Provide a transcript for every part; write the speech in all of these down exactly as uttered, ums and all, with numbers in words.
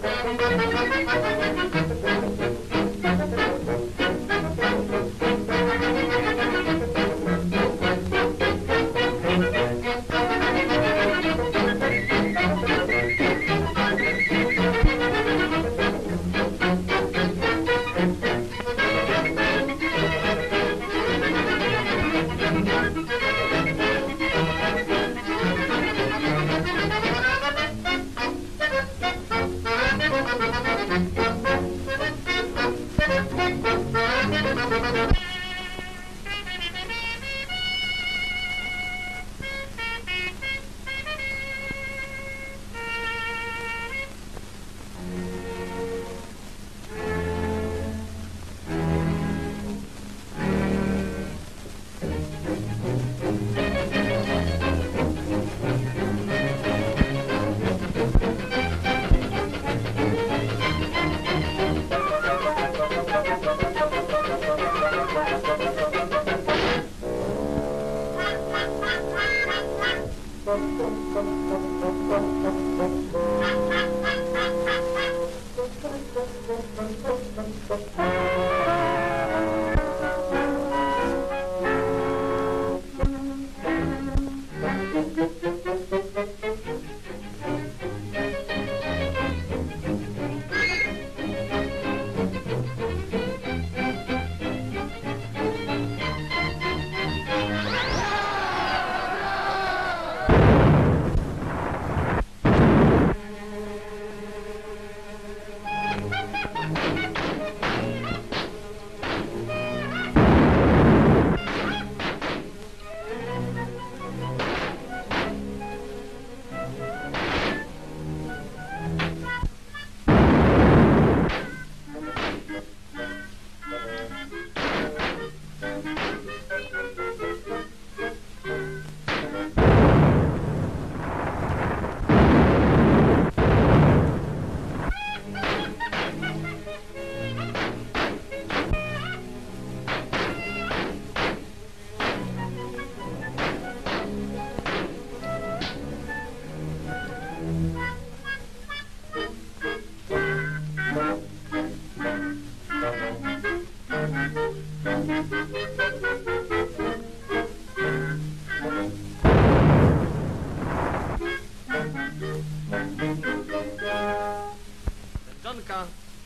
Żonka,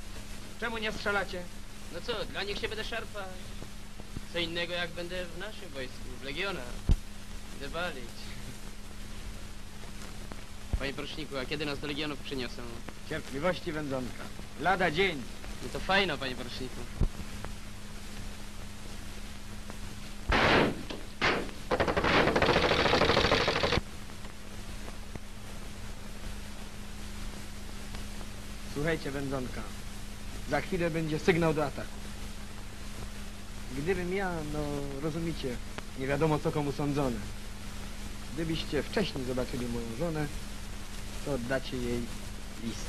czemu nie strzelacie? No co, dla nich się będę szarpać. Co innego jak będę w naszym wojsku, w legionach. Będę walić. Panie poruczniku, a kiedy nas do legionów przyniosą? Cierpliwości, wędzonka. Lada dzień. No to fajno, panie poruczniku. Słuchajcie, wędzonka. Za chwilę będzie sygnał do ataku. Gdybym ja, no rozumiecie, nie wiadomo co komu sądzone. Gdybyście wcześniej zobaczyli moją żonę, to oddacie jej list.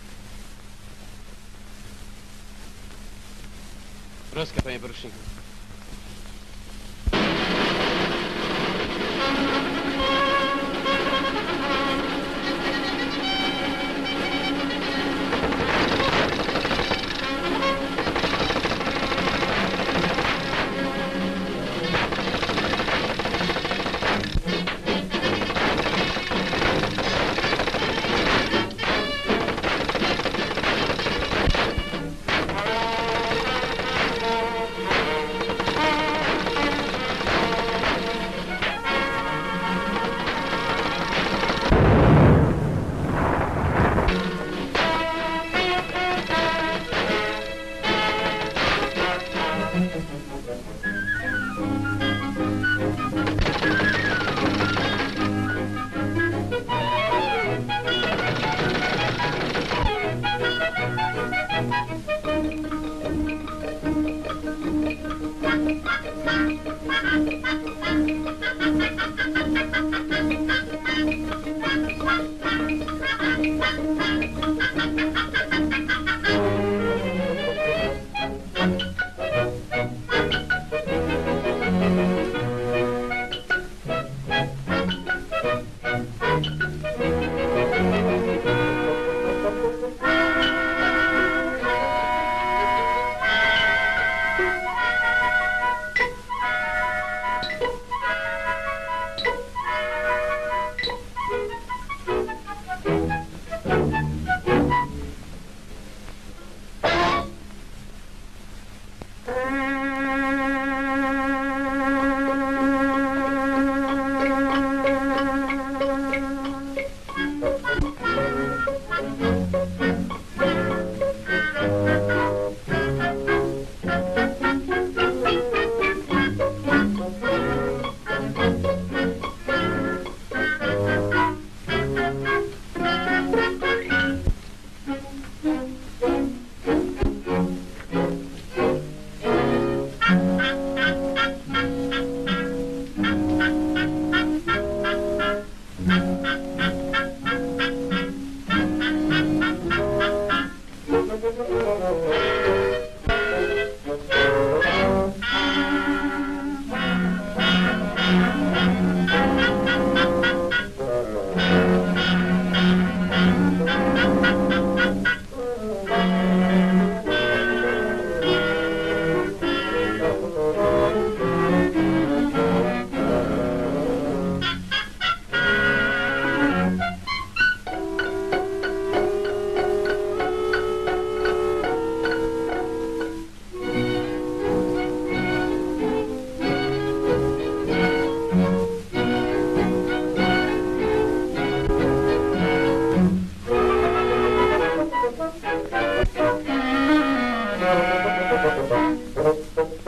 Troska, panie poruczniku.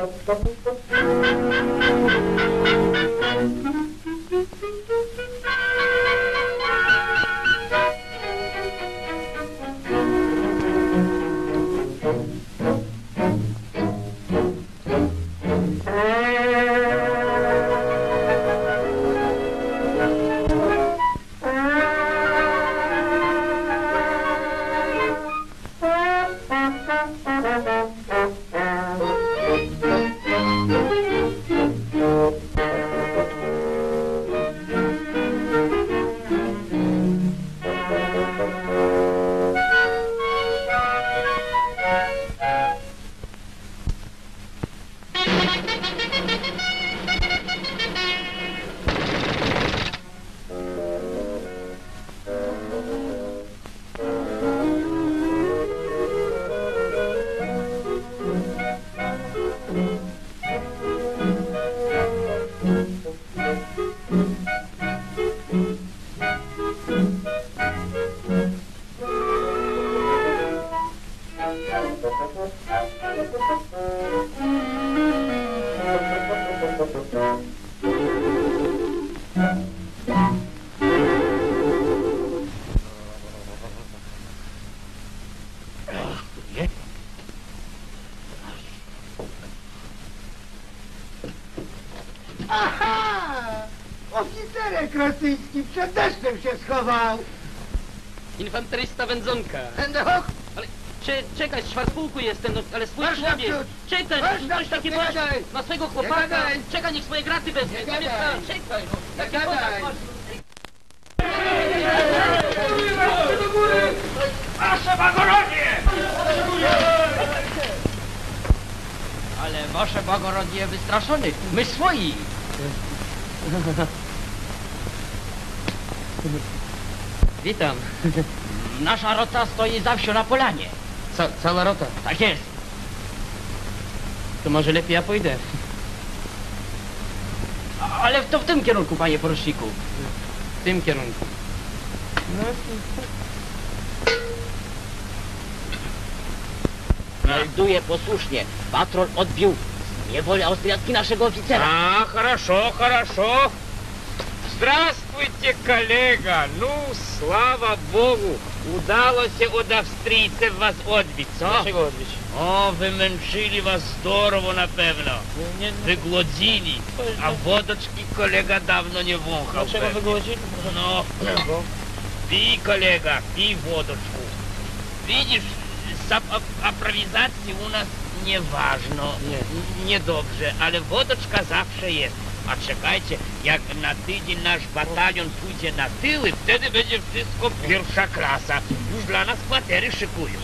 Aha! Oficerek rosyjski przed deszczem się schował. Infanterysta Wędzonka. Będę Ale cze, czekaj, z czwartpułku jestem, no, ale spójrz Masz na mnie. naprzód. Czekaj, Masz coś naprzód, takiego nie masz gadaj. na swojego chłopaka. gadaj. Czekaj, niech swoje graty wezmie. Nie Zamiast gadaj. tam, czekaj, no. Nie Taki gadaj. chłopak masz. Wasze Bogorodie! Ale wasze Bogorodie wystraszony. My swoi. Witam. Nasza rota stoi zawsze na polanie. Ca cała rota. Tak jest. To może lepiej ja pójdę. A- Ale to w tym kierunku, panie poruczniku. W tym kierunku. Melduję posłusznie. Patrol odbił z niewoli austriacki naszego oficera. А, хорошо, хорошо. Здравствуйте, коллега. Ну, слава Богу, удалось od австрийцев вас odbić, co? Dlaczego odbić? O, wymęczyli was zdorowo na pewno. Wygłodzili. A wodoczki kolega dawno nie wąchał. Dlaczego pewnie. wygłodzili? No, pij, kolega, pij wodoczku. Widzisz, z ap- aprowizacji u nas nie ważno, Nie. niedobrze, ale wodoczka zawsze jest. A czekajcie, jak na tydzień nasz batalion pójdzie na tyły, wtedy będzie wszystko pierwsza klasa. Już dla nas kwatery szykują.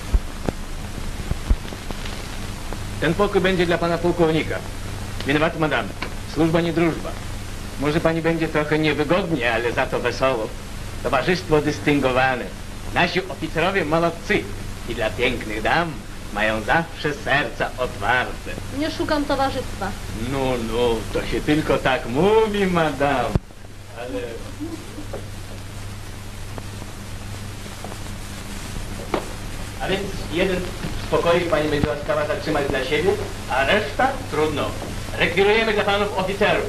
Ten pokój będzie dla pana pułkownika. Winowat, madame. Służba nie drużba. Może pani będzie trochę niewygodnie, ale za to wesoło. Towarzystwo dystyngowane. Nasi oficerowie malowcy. I dla pięknych dam mają zawsze serca otwarte. Nie szukam towarzystwa. No, no, to się tylko tak mówi, madame. Ale... A więc jeden z pokoi pani będzie łaskawa zatrzymać dla siebie, a reszta trudno. Rekwirujemy dla panów oficerów.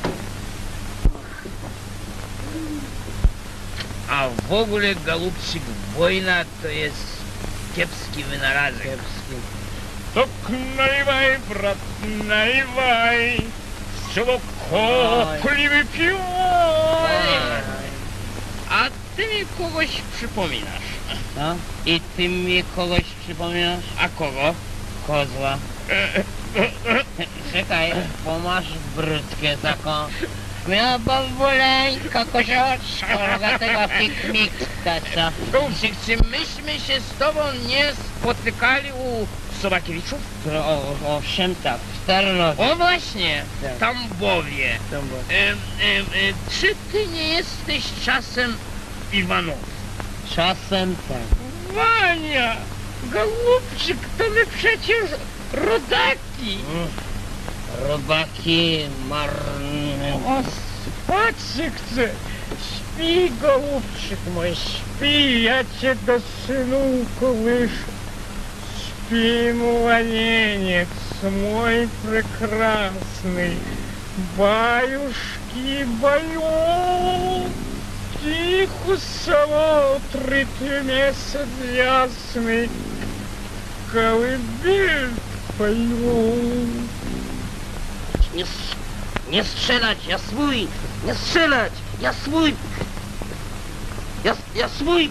A w ogóle, galupczyk, wojna to jest kiepski wynalazek. Kiepski. To naливай, brat, naливай, z czego kopli wypiłaj. A ty mi kogoś przypominasz. No? I ty mi kogoś przypominasz? A kogo? Kozła. Czekaj, bo masz brudkę taką. Miała bambuleńka, kozioczka, rogatego pikmikska, co? Galupczyk, czy myśmy się z tobą nie spotykali u Sobakiewiczów? O, o, owszem tak, w Tarnowie. O właśnie, Tak. Tambowie. Tambowie. Em, em, em, czy ty nie jesteś czasem Iwanow? Czasem tak. Wania, Galupczyk, to my przecież rodaki. Robaki marne. O, spać się chcę. Śpi, Galupczyk mój, śpi, ja cię do synu kołyszę. Śpi, młanieniec, мой прекрасный, баюшки, баю, тихо смотрит месяц ясный, колыбель пою. Nie, s- nie strzelać, ja swój! Nie strzelać, ja swój! Ja, ja swój!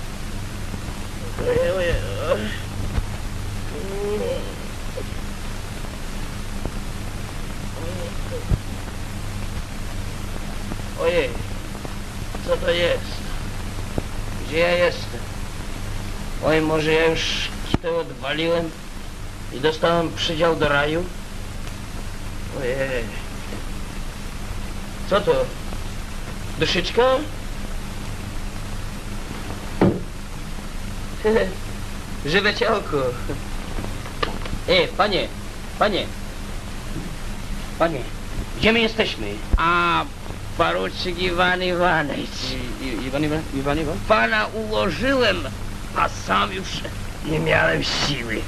Ojej, ojej, oj. Ojej, co to jest? Gdzie ja jestem? Oj, może ja już to odwaliłem i dostałem przydział do raju? Ojej. Co to? Duszyczka? Żywe ciałko. Ej, panie, panie. Panie, gdzie my jesteśmy? A, porucznik Iwan Iwanowicz. I, i, Iwan Iwan? Iwan Iwan? Pana ułożyłem, a sam już nie miałem siły.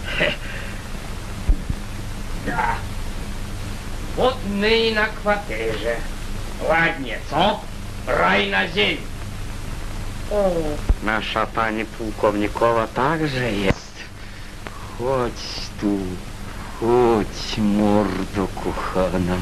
Da. Вот my i na kwaterze. Ładnie, co? Raj na ziemi. O, nasza pani pułkownikowa także jest. Chodź tu, chodź, mordo kochana.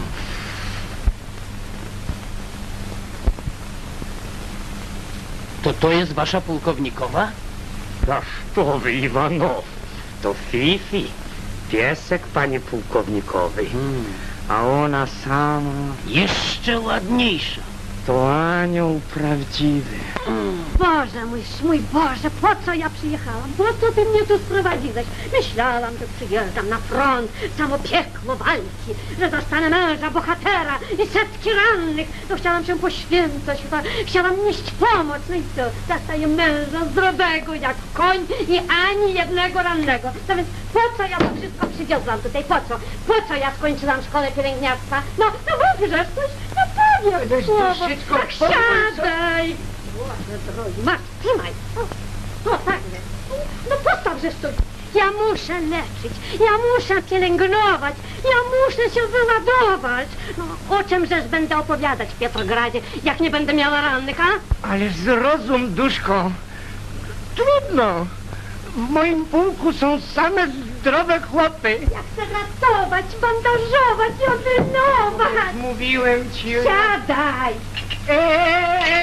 To to jest wasza pułkownikowa? Daszczowy Iwanow, to Fifi, piesek pani pułkownikowej. Hmm. A ona sama Jeszcze ładniejsza. to anioł prawdziwy. Boże mój, mój Boże, po co ja przyjechałam? Po co ty mnie tu sprowadziłeś? Myślałam, że przyjeżdżam na front, samo piekło walki, że zostanę męża, bohatera i setki rannych. No chciałam się poświęcać, chyba chciałam nieść pomoc. No i co? Zastaję męża zdrowego jak koń i ani jednego rannego. No więc po co ja to wszystko przywiozłam tutaj? Po co? Po co ja skończyłam szkołę pielęgniarstwa? No, no mów, że coś, no powiedz słowo. Tak siadaj. Boże drogi, masz, trzymaj. O, o tak, no postaw, że stój. Ja muszę leczyć, ja muszę pielęgnować, ja muszę się wyładować. No, o czym żeż będę opowiadać w Piotrogradzie, jak nie będę miała rannych, a? Ale zrozum, duszko. Trudno. W moim pułku są same zdrowe chłopy. Ja chcę ratować, bandażować i odrynować. Mówiłem ci. Siadaj. Eee!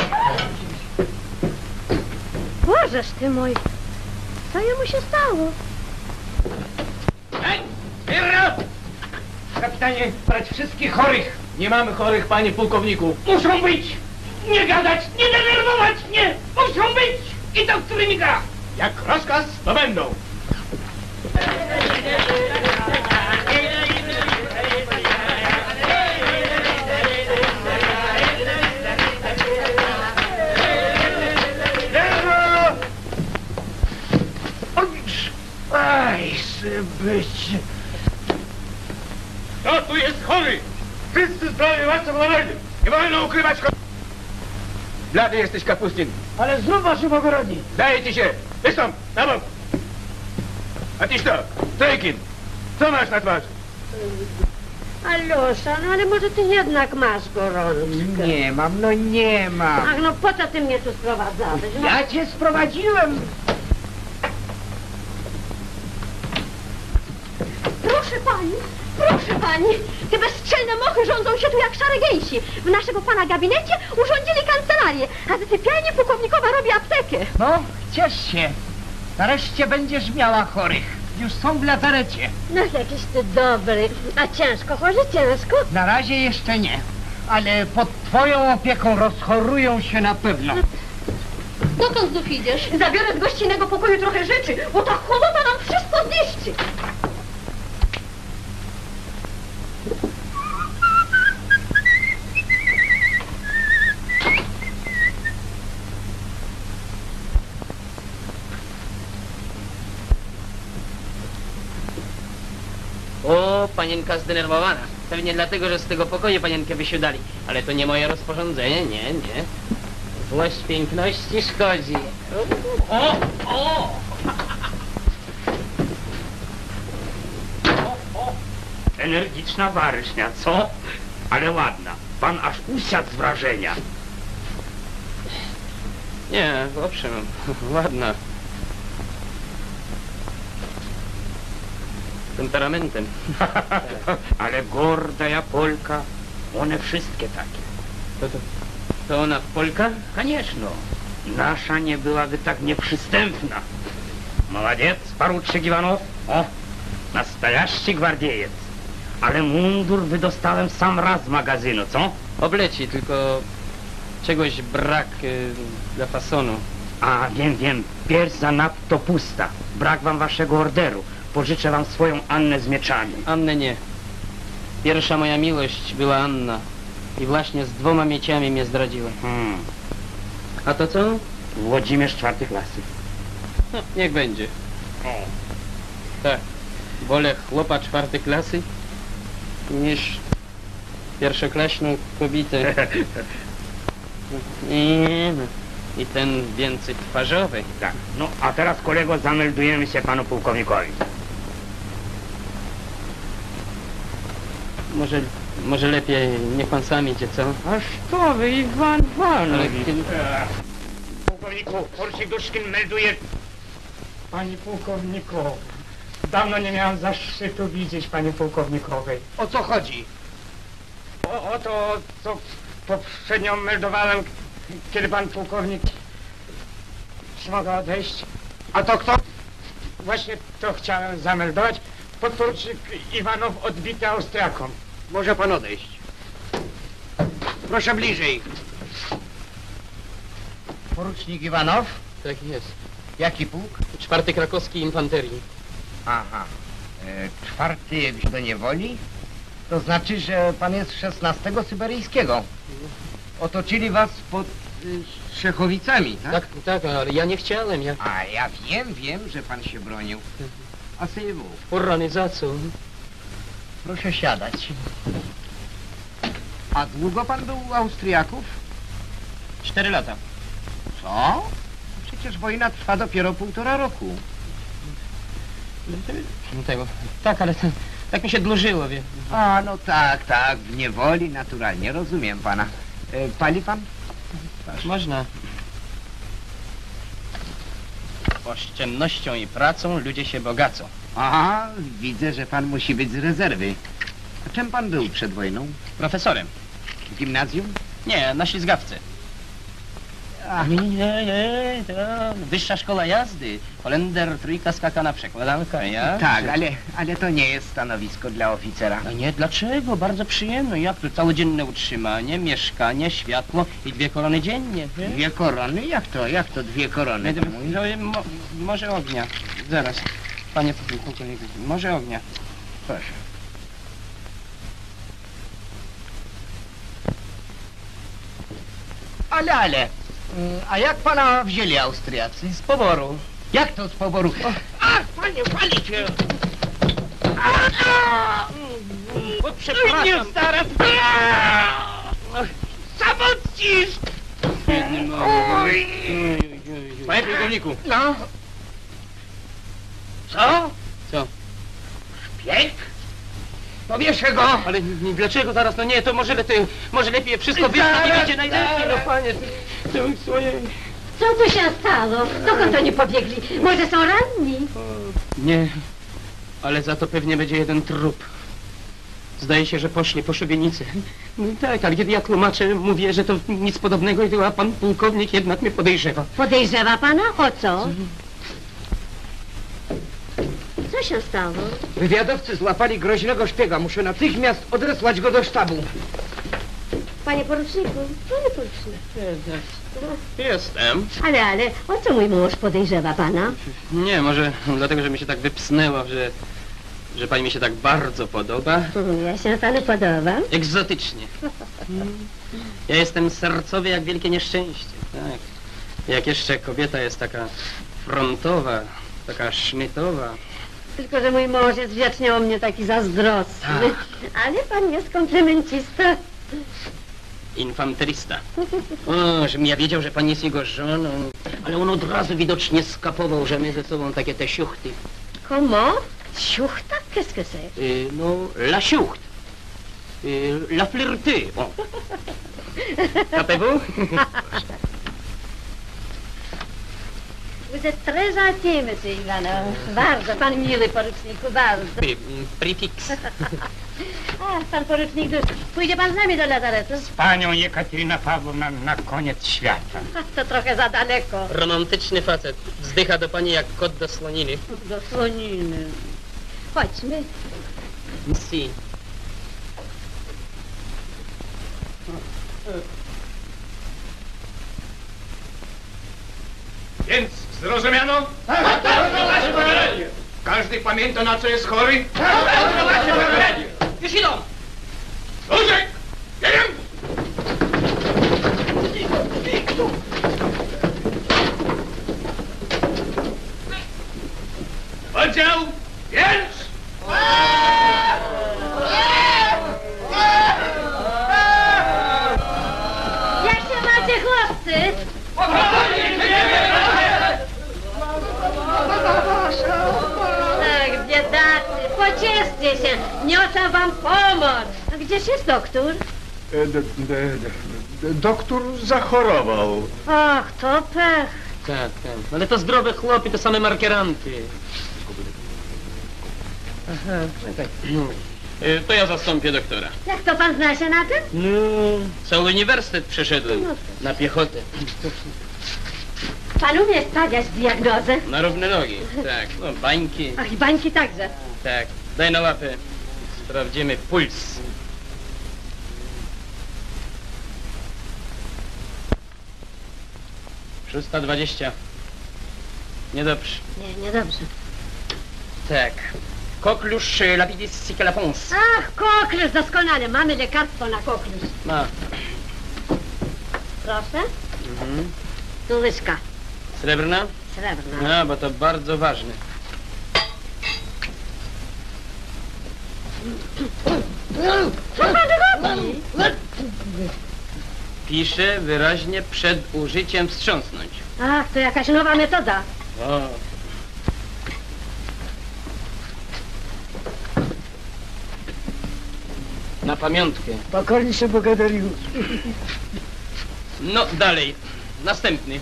Bożeż ty mój, co jemu się stało? Ej, Pirro! Kapitanie, brać wszystkich chorych. Nie mamy chorych, panie pułkowniku. Muszą być! Nie gadać, nie denerwować mnie! Muszą być! I to, którymi gra! Jak rozkaz, to będą. Aj, być. Kto tu jest chory? Wszyscy zdrowi, łatwo powodzenia. Nie wolno ukrywać chorych. Blady jesteś, Kapustin. Ale znów waszym ogorodzi. Daję ci się. Wystąp, na bok. A tyś to, Trojkin. Co masz na twarzy? Alusza, no ale może ty jednak masz gorączkę. Nie mam, no nie mam. Ach, no po co ty mnie tu sprowadzałeś? No, Ja cię sprowadziłem. proszę pani, proszę pani, te bezczelne mochy rządzą się tu jak szare gęsi. W naszego pana gabinecie urządzili kancelarię, a w sypialni pułkownikowa robi aptekę. No, ciesz się. Nareszcie będziesz miała chorych. Już są w lazarecie. No jakiś ty dobry, a ciężko chorzy, ciężko. Na razie jeszcze nie. Ale pod twoją opieką rozchorują się na pewno. Dokąd znów idziesz? Zabiorę z gościnnego pokoju trochę rzeczy, bo ta choroba nam wszystko zniszczy. O, panienka zdenerwowana. Pewnie dlatego, że z tego pokoju panienkę wysiudali. Ale to nie moje rozporządzenie, nie, nie. Złość piękności szkodzi. O, o! O, o! Energiczna baryśnia, co? Ale ładna. Pan aż usiadł z wrażenia. Nie, owszem, ładna. Temperamentem. Ale gorda ja Polka. One wszystkie takie. To, to, to ona Polka? Конечно. Nasza nie byłaby tak nieprzystępna. Молодец, поручик Иванов. O, nastojaści gwardziejec. Ale mundur wydostałem sam raz z magazynu, co? Obleci, tylko czegoś brak y, dla fasonu. A, wiem, wiem. Pierś zanadto pusta. Brak wam waszego orderu. Pożyczę wam swoją Annę z mieczami. Annę nie. Pierwsza moja miłość była Anna. I właśnie z dwoma mieciami mnie zdradziła. Hmm. A to co? Włodzimierz czwartej klasy. No, niech będzie. O. Tak. Wolę chłopa czwartej klasy niż pierwszoklaśną kobietę. I, I ten więcej twarzowy. Tak. No, a teraz, kolego, zameldujemy się panu pułkownikowi. Może, może lepiej niech pan sam idzie, co? A co wy, Iwan Ale Iwanowicz? kiedy... Pułkowniku, porucznik Duszkin melduje... Panie pułkowniku, dawno nie miałem zaszczytu widzieć pani pułkownikowej. O co chodzi? O, o to, co poprzednio meldowałem, kiedy pan pułkownik nie mogę odejść. A to kto? Właśnie to chciałem zameldować. Podporucznik Iwanow odbity Austriakom. Może pan odejść. Proszę bliżej. Porucznik Iwanow? Tak jest. Jaki pułk? Czwarty krakowski infanterii. Aha. E, czwarty do niewoli? To znaczy, że pan jest z szesnastego syberyjskiego. Otoczyli was pod y, Szechowicami, tak? Tak, tak, ale ja nie chciałem, ja... A ja wiem, wiem, że pan się bronił. A sobie mów. O rany, za co? Proszę siadać. A długo pan był u Austriaków? Cztery lata. Co? Przecież wojna trwa dopiero półtora roku. Tego. Tak, ale to, tak mi się dłużyło, wie. A, no tak, tak, w niewoli, naturalnie, rozumiem pana. E, pali pan? Można. Oszczędnością i pracą ludzie się bogacą. Aha, widzę, że pan musi być z rezerwy. A czym pan był przed wojną? Profesorem. W gimnazjum? Nie, na ślizgawce. Ach, Nie, nie, nie, to wyższa szkoła jazdy. Holender, trójka, skakana, przekładanka, ja? tak, ale, ale to nie jest stanowisko dla oficera. No nie, dlaczego? Bardzo przyjemne. Jak to całodzienne utrzymanie, mieszkanie, światło i dwie korony dziennie. wie? Dwie korony? Jak to? Jak to dwie korony? pan mówi? No, mo, może ognia. Zaraz. Panie pułkowniku, może ognia. Proszę. Ale, ale, mm, a jak pana wzięli Austriacy? Z poboru. Jak to z poboru? O, Ach, panie, palicie! O, przepraszam. zaraz! Samocisk! Biedny mały. Oj, oj, oj, oj. panie pułkowniku, No? Co? Co? Szpieg? Powieszę go! Ale nie, dlaczego zaraz? No nie, to może lepiej, może lepiej wszystko wyjdzie i Zaraz, będzie najlepiej, no zaraz. panie. To swoje... Co tu się stało? Dokąd oni pobiegli? Może są ranni? Nie, ale za to pewnie będzie jeden trup. Zdaje się, że poszli po szubienicę. No tak, ale kiedy ja tłumaczę, mówię, że to nic podobnego i a pan pułkownik jednak mnie podejrzewa. Podejrzewa pana? O co? Co się stało? wywiadowcy złapali groźnego szpiega. Muszę natychmiast odesłać go do sztabu. Panie poruczniku, panie poruczniku. Jestem. Ale, ale, o co mój mąż podejrzewa pana? Nie, może dlatego, że mi się tak wypsnęło, że, że pani mi się tak bardzo podoba. Ja się panu podobam. Egzotycznie. Ja jestem sercowy jak wielkie nieszczęście. Tak. Jak jeszcze kobieta jest taka frontowa, taka sznytowa. Tylko, że mój mąż jest wiecznie o mnie taki zazdrosny. Ale pan jest komplemencista. Infanterysta. O, żebym ja wiedział, że pani jest jego żoną. Ale on od razu widocznie skapował, że my ze sobą takie te siuchty. Komo? Siuchta? Qu'est-ce que c'est? Y, no, la siucht. Y, la flirty. O. Capez-vous? Vous êtes très gentil, monsieur Ivanov. Bardzo, pan miły, poruczniku, bardzo. Y, Prefix. A, pan porucznik Duszki. Pójdzie pan z nami do lazaretu? Z panią Jekaterina Pawłowna na koniec świata. A, to trochę za daleko. Romantyczny facet. Wzdycha do pani jak kot do słoniny. Do słoniny. Chodźmy. Si. Więc zrozumiano? Każdy pamięta, na co jest chory? Już idą! Różek! Jeden! Oddział! Więc! Jak się macie, chłopcy? Tak, biedacy, pocieszcie się. Niosę wam pomoc. A gdzież jest doktor? E, d, d, d, doktor zachorował. Ach, to pech. Tak, tak. Ale to zdrowe chłopy, to same markeranty. Aha, czekaj. Y, To ja zastąpię doktora. Jak to pan zna się na tym? No, cały uniwersytet przeszedłem na piechotę. Pan umie stawiać diagnozę? Na równe nogi, tak. No, bańki, Ach, i bańki także. tak. Daj na łapę. Sprawdzimy puls. Szósta dwadzieścia. Niedobrze. Nie, niedobrze. Tak. Koklusz lapidis sikalapons. Ach, koklusz, doskonale. Mamy lekarstwo na koklusz. Ma. Proszę. Mhm. Tu łyżka. Srebrna? Srebrna. A, bo to bardzo ważne. Co pan robi? Pisze wyraźnie przed użyciem wstrząsnąć. Ach, to jakaś nowa metoda. O. Na pamiątkę. Pokornie się pogadalił. No, dalej. Następny.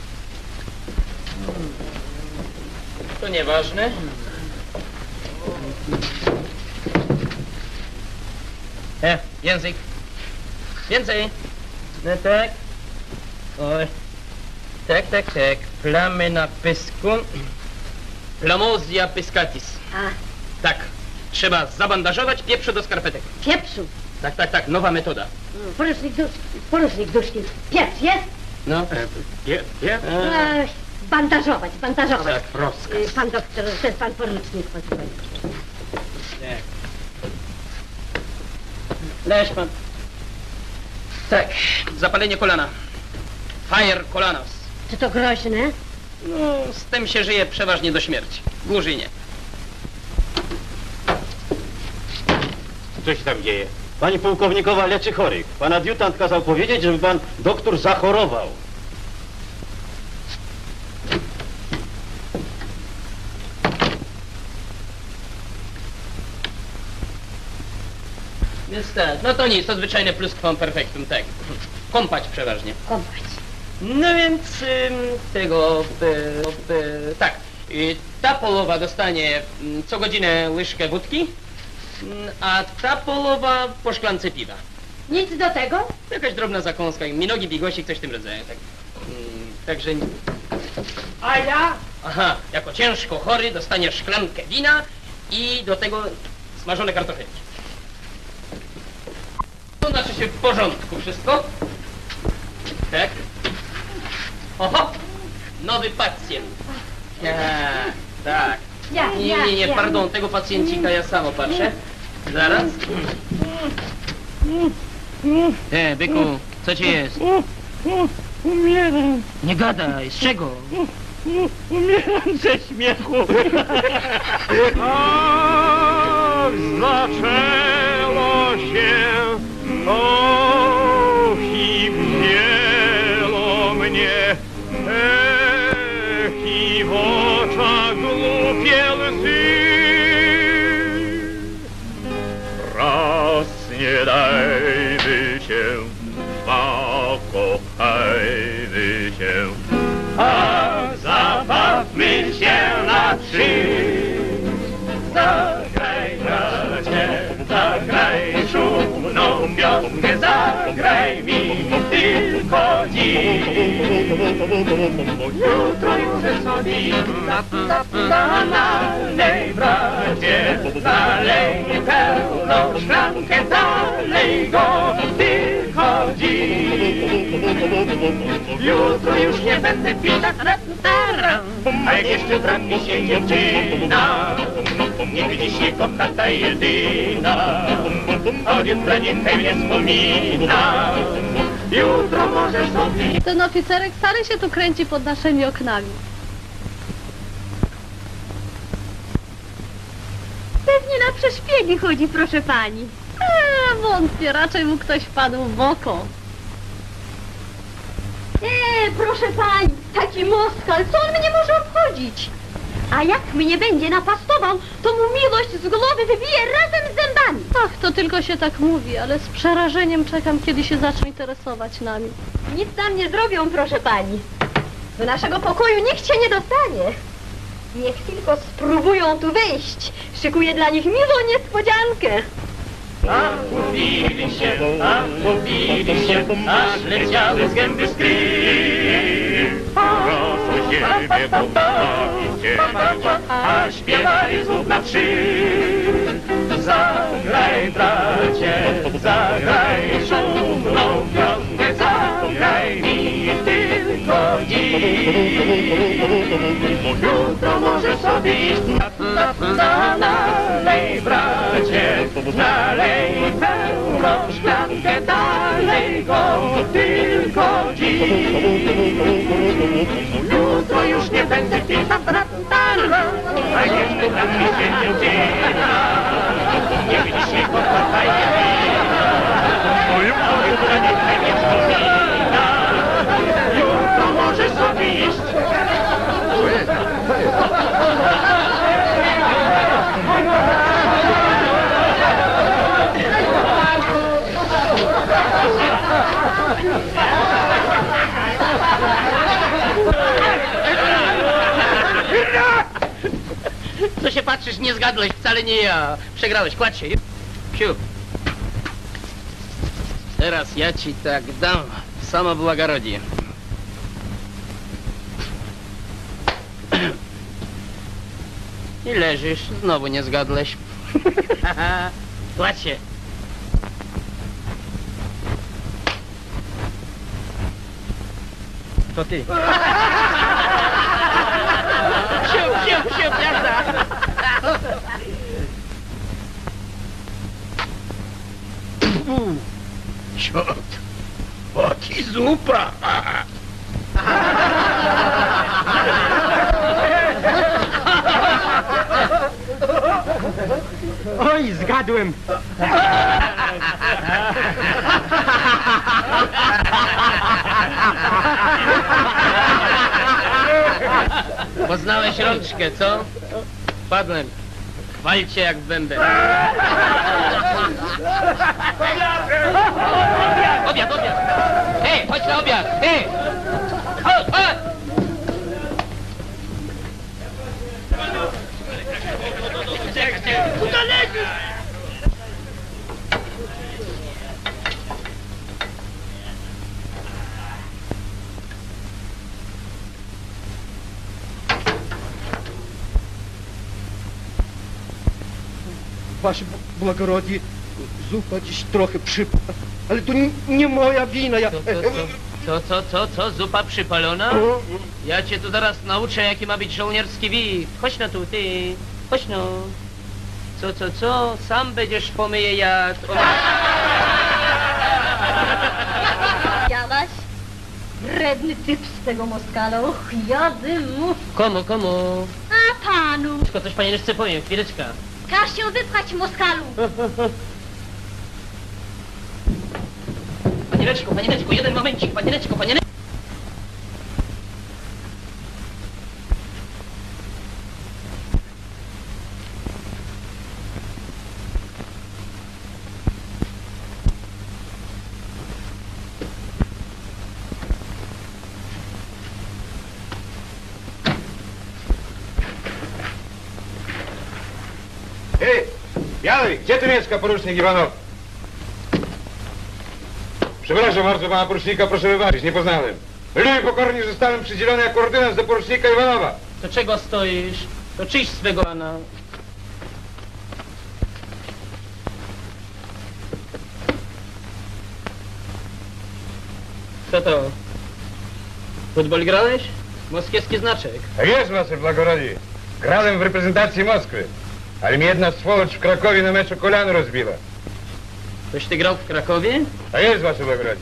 To nieważne. E, język. Więcej. No tak. Oj. Tak, tak, tak. Plamy na pysku. Plamozia piscatis. A, Tak. Trzeba zabandażować pieprzu do skarpetek. pieprzu. Tak, tak, tak. Nowa metoda. Mm, Porucznik Duszki. Porucznik Duszki. Pieprz jest? No. Je, je? Ach, bandażować, bandażować. Tak, rozkaz. Y, Pan doktor, to jest pan porucznik. pozwoli. Tak. Leż pan. Tak, zapalenie kolana. Fire kolanos. Czy to groźne? No, z tym się żyje przeważnie do śmierci. Dłużej nie. Co się tam dzieje? Pani pułkownikowa leczy chorych. Pan adiutant kazał powiedzieć, żeby pan doktor zachorował. Więc tak, no to nic, to zwyczajne pluskwam perfektum, tak. Kąpać przeważnie. Kąpać. No więc ym, tego, y, y, tak, y, ta połowa dostanie mm, co godzinę łyżkę wódki, mm, a ta połowa po szklance piwa. Nic do tego? Jakaś drobna zakąska, minogi, bigosik, coś w tym rodzaju. Tak. Mm, także... A ja? Aha, jako ciężko chory dostanie szklankę wina i do tego smażone kartofelki. To znaczy się w porządku wszystko. Tak. Oho! Nowy pacjent. Ja, tak. Ja, Nie, ja, nie, nie, ja. pardon, tego pacjencika ja samo patrzę. Zaraz. E, byku, co ci jest? Umieram, Nie gadaj, z czego? umieram ze śmiechu. Ach, zaczęło się, och i wzięło mnie, ech i w oczach głupie łzy. dajmy się, pokochajmy się, a zabawmy się na trzy. Zagraj, bracie, zagraj szumną piosenkę, zagraj mi tylko dziś. Jutro już sobie nalej, bracie, nalej pełną szklankę, dalej go tylko dziś. Jutro już nie będę pić, a jak jeszcze trafi się dziewczyna, niech dziś nie kocha ta jedyna, od jutra niechaj mnie wspomina. Jutro może sobie... Ten oficerek wcale się tu kręci pod naszymi oknami. Pewnie na przeszpiegi chodzi, proszę pani. A, wątpię, raczej mu ktoś wpadł w oko. Eee, proszę pani, taki moskal, co on mnie może obchodzić? A jak mnie będzie napastował, to mu miłość z głowy wybije razem z zębami. Ach, to tylko się tak mówi, ale z przerażeniem czekam, kiedy się zacznie interesować nami. Nic nam nie zrobią, proszę pani. Do naszego pokoju nikt się nie dostanie. Niech tylko spróbują tu wejść. Szykuję dla nich miłą niespodziankę. A mówili się, a mówili się, aż leciały z gęby skry. Proszę siebie, bo bawicie, a śpiewali znów na trzy. Zagraj, bracie, zagraj szumną piosenkę, zagraj mi tylko dziś. Jutro może sobie iść, nalej, bracie, nalej pełną szklankę, dalej go tylko dziś. Jutro już nie będę pić, a jeszcze tam mi się dziewczyna, nie widzisz jej kocha jedyna, jutro niechaj mnie wspomina. Jutro może sobie iść. Co się patrzysz, nie zgadłeś, wcale nie ja. Przegrałeś, kładź się. Siu. Teraz ja ci tak dam. Sama była garodzi. I leżysz, znowu nie zgadłeś. Kładź się. To ty. Siu, siu, siu, jazda. Ciot, oti zupa. Oj, zgadłem. Poznałeś rączkę, co? Padłem. Walcie jak bęben. Obiad, obiad! Hej, chodź na obiad! Hej! Chodź, chodź! Tu daleko! Wasze благородие, zupa dziś trochę przypa, ale to nie, nie moja wina, ja... Co, co, co, co, co, co, zupa przypalona? Ja cię tu zaraz nauczę, jaki ma być żołnierski wid. Chodź no tu, ty, chodź no. Co, co, co, sam będziesz pomyje jad. Jadaś? Wredny typ z tego Moskala, och, jady mu. Komu, komu? A panu? Tylko coś panieneczce powiem, chwileczka. Każ się wypchać, Moskalu. Panieneczko, panieneczko, jeden momencik, panieneczko, panieneczko. Hej, Biały, gdzie tu mieszka porucznik Iwanow? Przepraszam bardzo pana porucznika, proszę wybaczyć, nie poznałem. Byliśmy pokorni, że zostałem przydzielony jako ordynans do porucznika Iwanowa. To czego stoisz? To czyść swego pana. Co to? Futbol grałeś? Moskiewski znaczek. Tak jest, wasze blagorodie. Grałem w reprezentacji Moskwy, ale mi jedna swolocz w Krakowie na meczu kolano rozbiła. Toś ty grał w Krakowie? Tak jest, wasze blagorodie.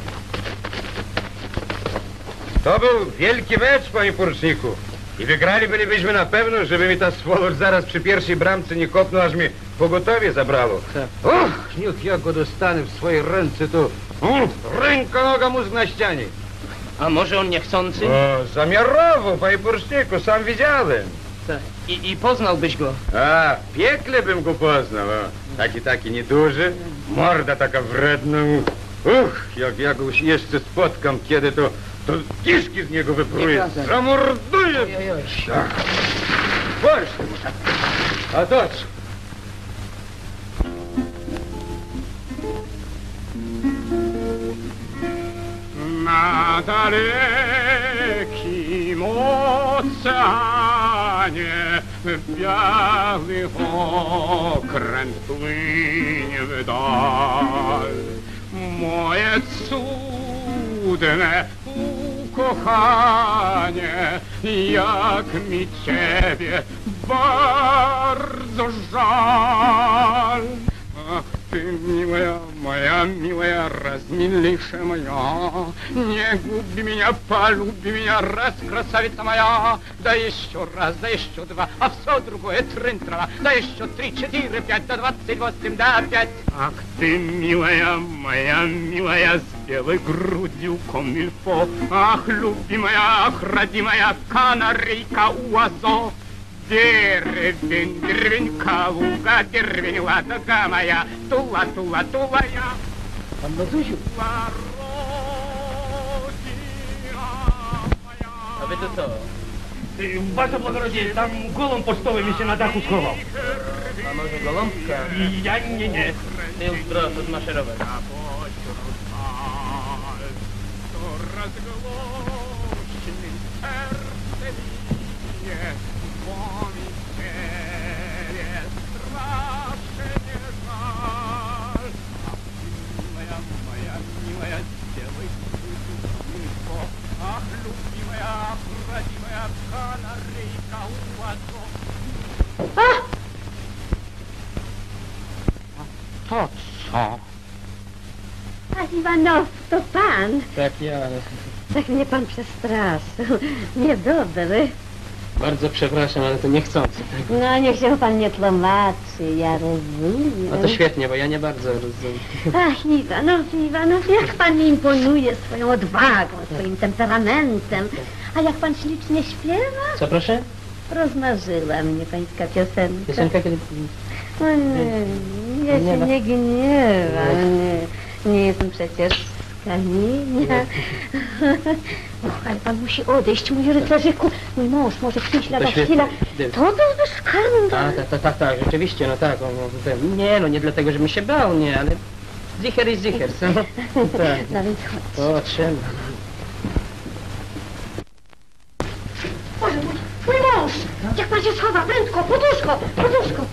To był wielki mecz, panie poruczniku. I wygrali bylibyśmy na pewno, żeby mi ta swolocz zaraz przy pierwszej bramce nie kopnął, aż mi pogotowie zabrało. Tak. Och, niech ja go dostanę w swoje ręce, to mm, ręka, noga, mózg na ścianie. A może on niechcący? O, zamiarowo, panie poruczniku, sam widziałem. Tak. I, I poznałbyś go. A, w piekle bym go poznał, o. Taki, taki nieduży, morda taka wredna. Uch, jak ja go jeszcze spotkam kiedy, to, to kiszki z niego wypruję, zamorduję. Tak. Właśnie. A to co? Na dalekim oceanie biały okręt płynie w dal. Moje cudne ukochanie, jak mi ciebie bardzo żal. Ach, ty miłая, moja miłая, раз милейшая моя, не губи меня, полюби меня, раз, красавица моя, да еще раз, да еще два, а все другое трын-трава, да еще три, четыре, пять, да двадцать восемь, да опять. Ах ты, милая моя, милая, с белой грудью комильфо, ах, любимая, ах, родимая, канарейка у азов. Деревень, деревень, Калуга, деревень, Ладога моя, тула, тула, тула я. Pan Mazusiu. A wy to co? Wasze благородие, tam golą pocztowy mi się na dachu schował. A może gołąbka? Ja nie, nie. Ty już proszę odmaszerować. To co? A Iwanow, to pan. Tak, ja. Tak mnie pan przestraszył. Niedobry. Bardzo przepraszam, ale to niechcący. Tak? No, niech się pan nie tłumaczy, ja rozumiem. No to świetnie, bo ja nie bardzo rozumiem. Ach, Iwanow, Iwanow, jak pan mi imponuje swoją odwagą, swoim temperamentem. A jak pan ślicznie śpiewa? Co proszę? Rozmarzyła mnie pańska piosenka. Piosenka kiedy... O nie, ja się nie gniewam, nie, nie jestem przecież z kamienia. Och, ale pan musi odejść, mój rycerzyku. Mój mąż może przyjść lada chwila. To byłby skandal. A, tak, tak, tak, tak, rzeczywiście, no tak. On, on, nie, no nie dlatego, żebym się bał, nie, ale... Zicher i zicher, co? Tak. No więc chodź. O, trzeba. Boże, mój, mój mąż! Jak pan się schowa, prędko, poduszko, poduszko.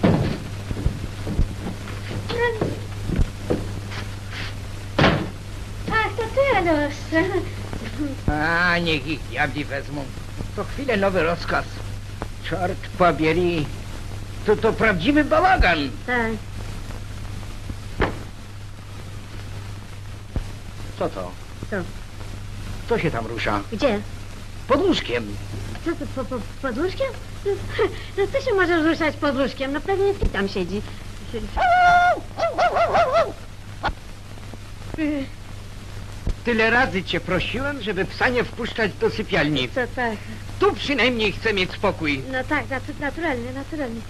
Ach, to ty, Adosz. A, niech ich diabli wezmą. Co chwilę nowy rozkaz. Czart pobieri. To to prawdziwy bałagan. Tak. Co to? Co? Co się tam rusza? Gdzie? Pod łóżkiem. Co to, po, po, pod łóżkiem? No co się może ruszać pod łóżkiem? No pewnie ty tam siedzi. Tyle razy cię prosiłem, żeby psa nie wpuszczać do sypialni. Co tak? Tu przynajmniej chcę mieć spokój. No tak, natu naturalnie, naturalnie.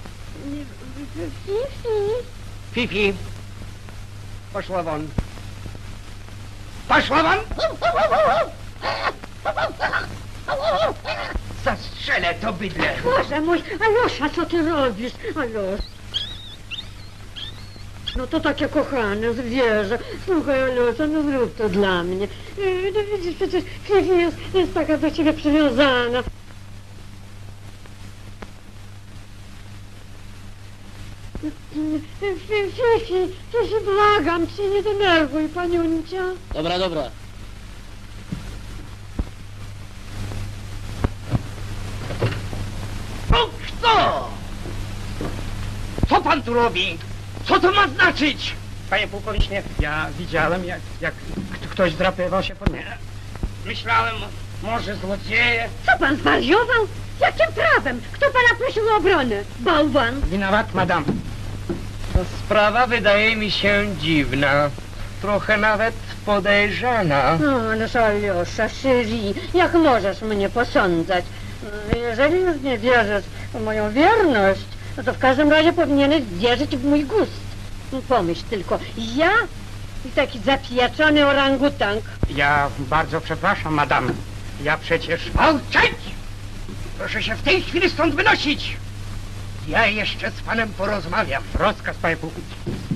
Fifi. Fifi. Poszła won. Poszła won! Zastrzelę to bydlę. Boże mój, Alosza, co ty robisz? Alosz. no to takie kochane zwierzę. Słuchaj, Alusia, no zrób to dla mnie. Yy, No widzisz, przecież Fifi jest, jest taka do ciebie przywiązana. Fifi, Fifi, błagam cię, nie denerwuj, paniuncia. Dobra, dobra. No kto? Co pan tu robi? Co to ma znaczyć? Panie pułkownicznie, ja widziałem, jak, jak k- ktoś drapywał się po mnie. Myślałem, może złodzieje. Co pan zwariował? Jakim prawem? Kto pana prosił o obronę? Bałwan? Winowat, madam. To sprawa wydaje mi się dziwna. Trochę nawet podejrzana. No, ależ Aliosza, Szyri, jak możesz mnie posądzać? Jeżeli już nie wierzysz w moją wierność, no to w każdym razie powinieneś wierzyć w mój gust. No pomyśl tylko, ja i taki zapijaczony orangutank. Ja bardzo przepraszam, madam. Ja przecież... Молчать! Proszę się w tej chwili stąd wynosić! Ja jeszcze z panem porozmawiam. Rozkaz, panie pułkowniku.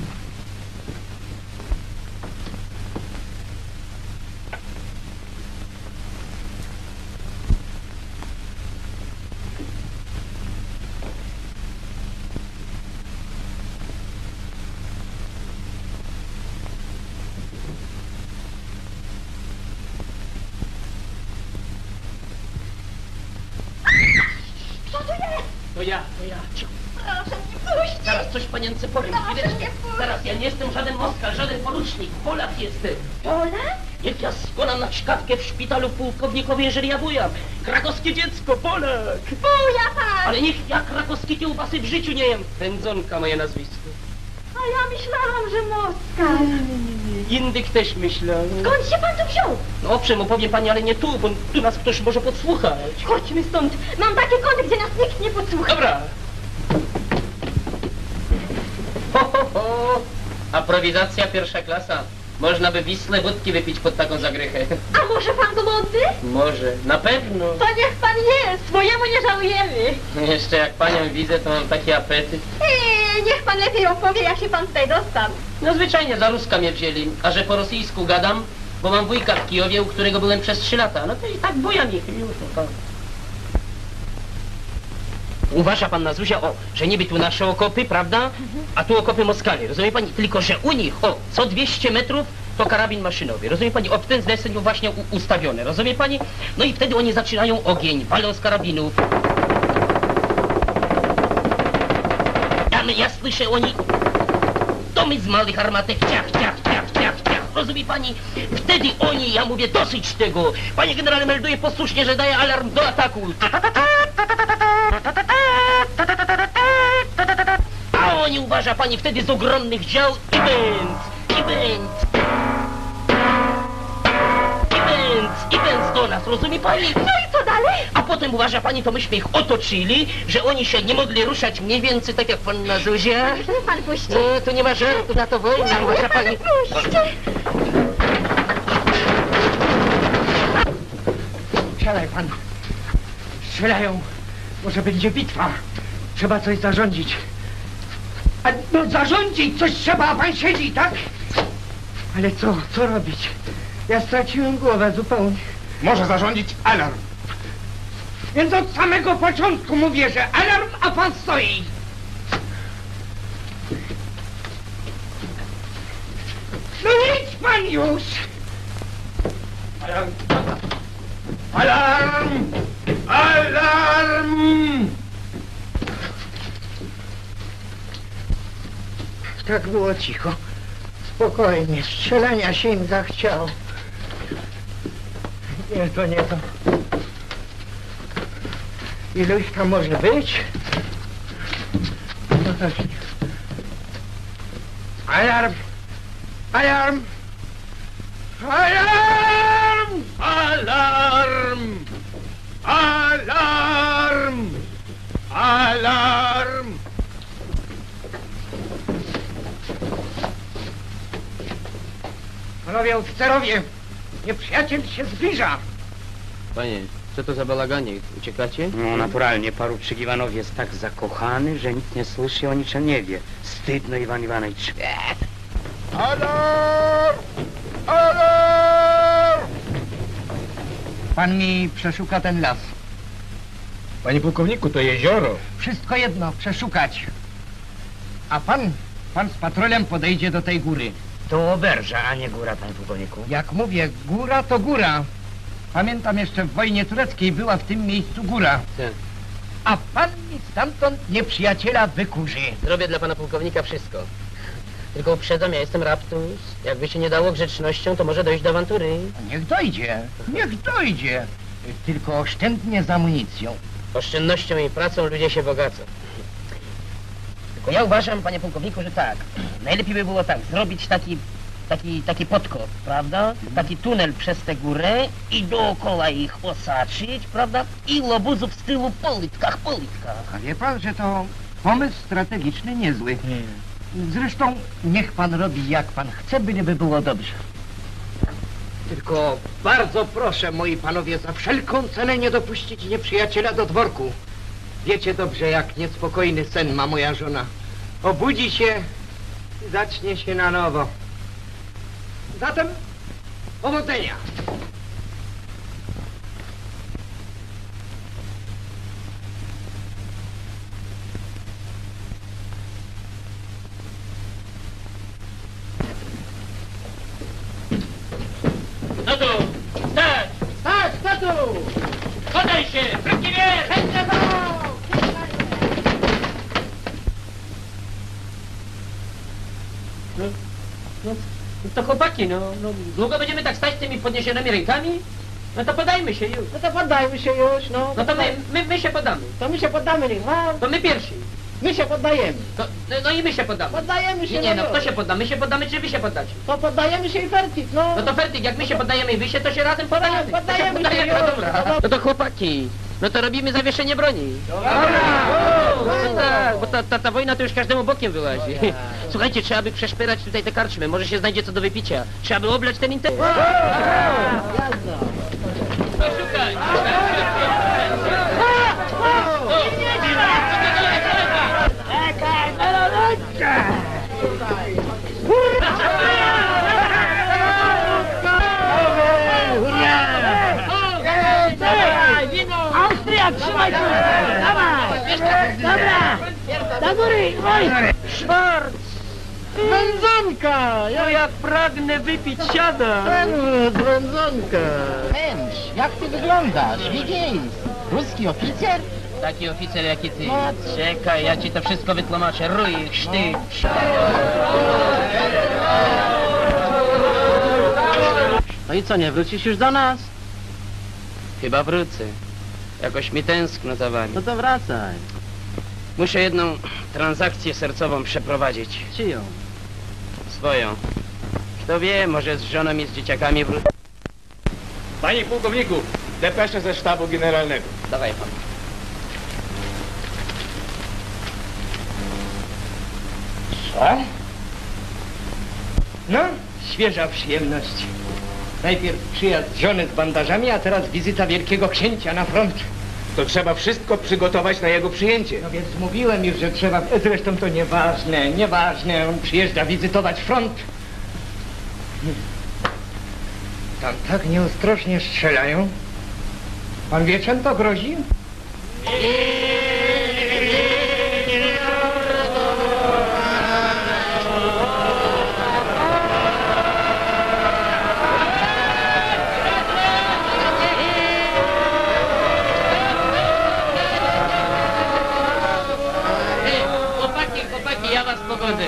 Co to jest? To ja, to ja. Cicho. Proszę mnie puścić! Zaraz coś panience powiem. Proszę Chwileczkę. mnie puścić! Zaraz, ja nie jestem żaden Moskal, żaden porucznik. Polak jestem. Polak? Jak ja skonam na czkawkę w szpitalu pułkownikowie, jeżeli ja bujam. Krakowskie dziecko, Polak. Buja pan! Ale niech ja krakowskie kiełbasy w życiu nie jem. Pędzonka moje nazwisko. A ja myślałam, że Moskal. Indyk też myślał. Skąd się pan tu wziął? No owszem, opowiem pani, ale nie tu, bo tu nas ktoś może podsłuchać. Chodźmy stąd. Mam takie kąty, gdzie nas nikt nie podsłucha. Dobra. Ho, ho, ho. Aprowizacja pierwsza klasa. Można by Wisłę wódki wypić pod taką zagrychę. A może pan głodny? Może, na pewno. To niech pan jest, swojemu nie żałujemy. Jeszcze jak panią widzę, to mam taki apetyt. Eee, niech pan lepiej opowie, jak się pan tutaj dostał. No zwyczajnie za Ruska mnie wzięli, a że po rosyjsku gadam, bo mam wujka w Kijowie, u którego byłem przez trzy lata. No to i tak bujam ich już. No to. Uważa pan na Zuzia, o, że niby tu nasze okopy, prawda? A tu okopy Moskali, rozumie pani? Tylko, że u nich, o, co dwieście metrów to karabin maszynowy, rozumie pani? O, w ten deseń właśnie u, ustawiony, rozumie pani? No i wtedy oni zaczynają ogień, walą z karabinów. Ja, ja słyszę, oni... Domy z małych armatek, ciach, ciach, ciach, ciach, ciach, rozumie pani? Wtedy oni, ja mówię, dosyć tego. Panie generale, melduje posłusznie, że daje alarm do ataku. A oni, uważa pani, wtedy z ogromnych dział i bęc, i bęc. I bęc, i bęc do nas, rozumie pani? No i co dalej? A potem, uważa pani, to myśmy ich otoczyli, że oni się nie mogli ruszać mniej więcej tak jak panna Zuzia. Niech mnie pan puści. No, tu nie ma żartu, na to wojna, uważa pani. Puśćcie. Strzelaj pan. Strzelają. Może będzie bitwa. Trzeba coś zarządzić. A no zarządzić coś trzeba, a pan siedzi, tak? Ale co, co robić? Ja straciłem głowę zupełnie. Może zarządzić alarm. Więc od samego początku mówię, że alarm, a pan stoi. No idź pan już! Alarm! Alarm! Alarm! Tak było cicho. Spokojnie, strzelania się im zachciało. Nie, to nie to. Iluś tam może być? No tak. Alarm! Alarm! Alarm! Alarm! Alarm! Alarm! Panowie oficerowie, nieprzyjaciel się zbliża. Panie, Co to za balaganie? Uciekacie? No, naturalnie, porucznik Iwanow jest tak zakochany, że nic nie słyszy, o niczym nie wie. Wstydno, Iwan Iwanowicz. Alarm! Alarm! Pan mi przeszuka ten las. Panie pułkowniku, to jezioro. Wszystko jedno, przeszukać. A pan, pan z patrolem podejdzie do tej góry. To oberża, a nie góra, panie pułkowniku. Jak mówię, góra to góra. Pamiętam jeszcze w wojnie tureckiej była w tym miejscu góra. Tak. A pan mi stamtąd nieprzyjaciela wykurzy. Zrobię dla pana pułkownika wszystko. Tylko uprzedzam, ja jestem raptus. Jakby się nie dało grzecznością, to może dojść do awantury. Niech dojdzie, niech dojdzie. Tylko oszczędnie z amunicją. Oszczędnością i pracą ludzie się bogacą. Tylko ja uważam, panie pułkowniku, że tak. Najlepiej by było tak, zrobić taki, taki, taki podkop, prawda? Taki tunel przez tę górę i dookoła ich osaczyć, prawda? I łobuzów z tyłu po litkach, po litkach. A wie pan, że to pomysł strategiczny niezły. Zresztą niech pan robi jak pan chce, byleby było dobrze. Tylko bardzo proszę, moi panowie, za wszelką cenę nie dopuścić nieprzyjaciela do dworku. Wiecie dobrze, jak niespokojny sen ma moja żona. Obudzi się i zacznie się na nowo. Zatem powodzenia! No tu! Stać! Tak, statu! Podaj się! Krótki wiersz! No, no, no to chłopaki, no, no, długo będziemy tak stać z tymi podniesionymi rękami? No to podajmy się już. No to poddajmy się już, no. No to my, my, my się podamy. To my się poddamy, niech ma. To my pierwsi. My się poddajemy. To, no, no i my się poddamy. Poddajemy się, Nie, nie, no no. kto się podda? My się poddamy, czy wy się poddacie? To poddajemy się i fertik, no. No to Fertik, jak my się poddajemy i wy się, to się razem podajemy. Poddajemy To się się, podajemy, już. no dobra. No to chłopaki, no to robimy zawieszenie broni. Dobra. No tak, bo ta, ta, ta wojna to już każdemu bokiem wyłazi. Słuchajcie, trzeba by przeszpyrać tutaj te karczmy, może się znajdzie co do wypicia. Trzeba by oblać ten interes. Poszukaj! Austria, trzymaj się! Dawaj! Dobra! Do góry! Oj! Szwarc! Wędzonka! No jak pragnę wypić siada! Wędzonka! Męż, jak ty wyglądasz? Widzisz? Ruski oficer? Taki oficer jak i ty. Czekaj, ja ci to wszystko wytłumaczę. Rój, sztyk. No i co, nie wrócisz już do nas? Chyba wrócę. Jakoś mi tęskno za wami. No to wracaj. Muszę jedną transakcję sercową przeprowadzić. Czyją? Swoją. Kto wie, może z żoną i z dzieciakami wrócę. Panie pułkowniku, depesze ze sztabu generalnego. Dawaj pan. Co? No, świeża przyjemność. Najpierw przyjazd żony z bandażami, a teraz wizyta wielkiego księcia na front. To trzeba wszystko przygotować na jego przyjęcie. No więc mówiłem już, że trzeba... Zresztą to nieważne, nieważne. On przyjeżdża wizytować front. Tam tak nieostrożnie strzelają. Pan wie, czym to grozi? Chłopaki, chłopaki, ja was pogodzę.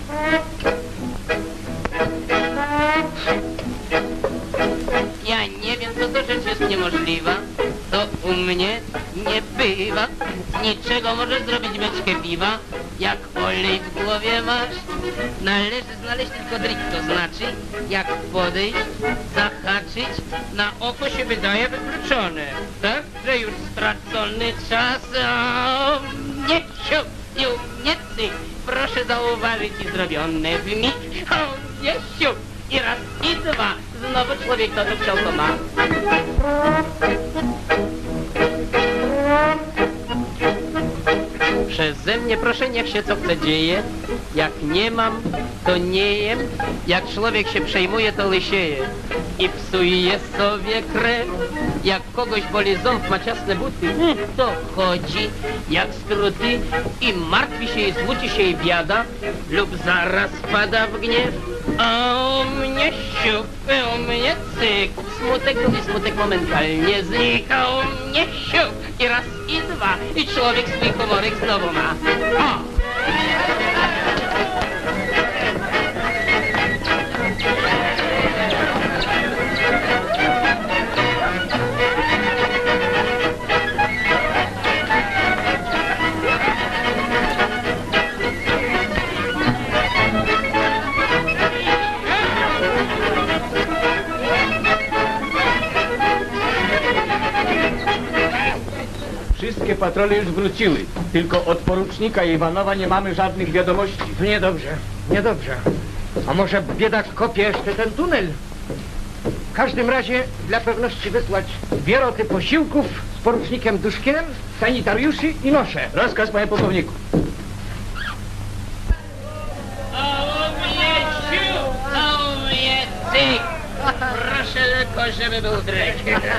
Ja nie wiem, co to rzecz jest niemożliwa. To u mnie nie bywa. Z niczego możesz zrobić beczkę piwa. Jak olej w głowie masz, należy znaleźć tylko drik, to znaczy, jak podejść, zahaczyć, na oko się wydaje wykluczone. Tak, że już stracony czas. O, nie, siu, siu, nie ty. Proszę zauważyć i zrobione w mig. O, nie, siu. I raz, i dwa. Znowu człowiek to, co chciał, to ma. Przeze mnie proszę, niech się co chce dzieje. Jak nie mam, to nie jem. Jak człowiek się przejmuje, to lysieje. I psuje sobie krew. Jak kogoś boli ząb, ma ciasne buty, to chodzi jak struty i martwi się i smuci się i biada, lub zaraz pada w gniew. A u mnie siup, u mnie cyk, smutek, drugi smutek momentalnie znika. U mnie siup i raz i dwa i człowiek swój komorek znowu ma. O! Wszystkie patrole już wróciły. Tylko od porucznika Iwanowa nie mamy żadnych wiadomości. To niedobrze, niedobrze. A może biedak kopie jeszcze ten tunel? W każdym razie dla pewności wysłać dwie roty posiłków z porucznikiem Duszkiem, sanitariuszy i nosze. Rozkaz, panie pułkowniku. A u mnie siup, a u mnie cyk. Proszę tylko, żeby był drek.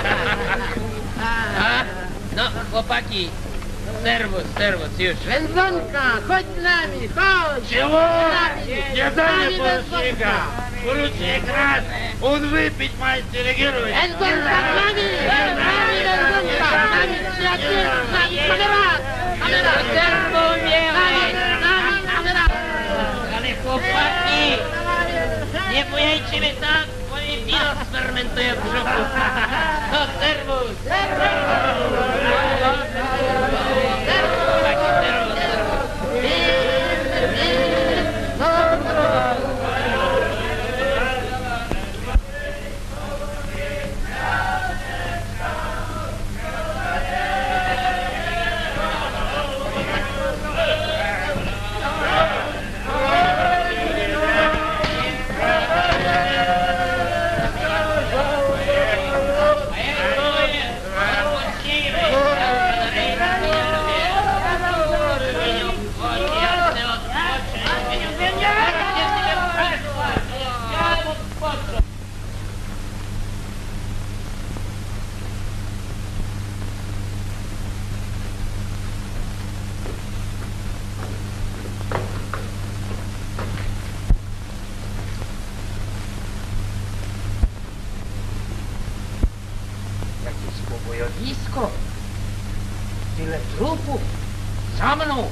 A? No, chłopaki, serwus, serwus, już. Wędzonka, chodź z nami, chodź! Чего? Не дали поруcznika! Porucznik raz! Он выпить мастер герой! Wędzonka, z nami! Z nami wędzonka! Z nami przyjaciel, z nami kamerad! Kamerad! Serwu miłej! Z nami kamerad! Ale chłopaki, nie bujajcie mnie tak, bo mi wino sfermentuje w brzuchu. No, serwus! Bojowisko, tyle trupów, za mną!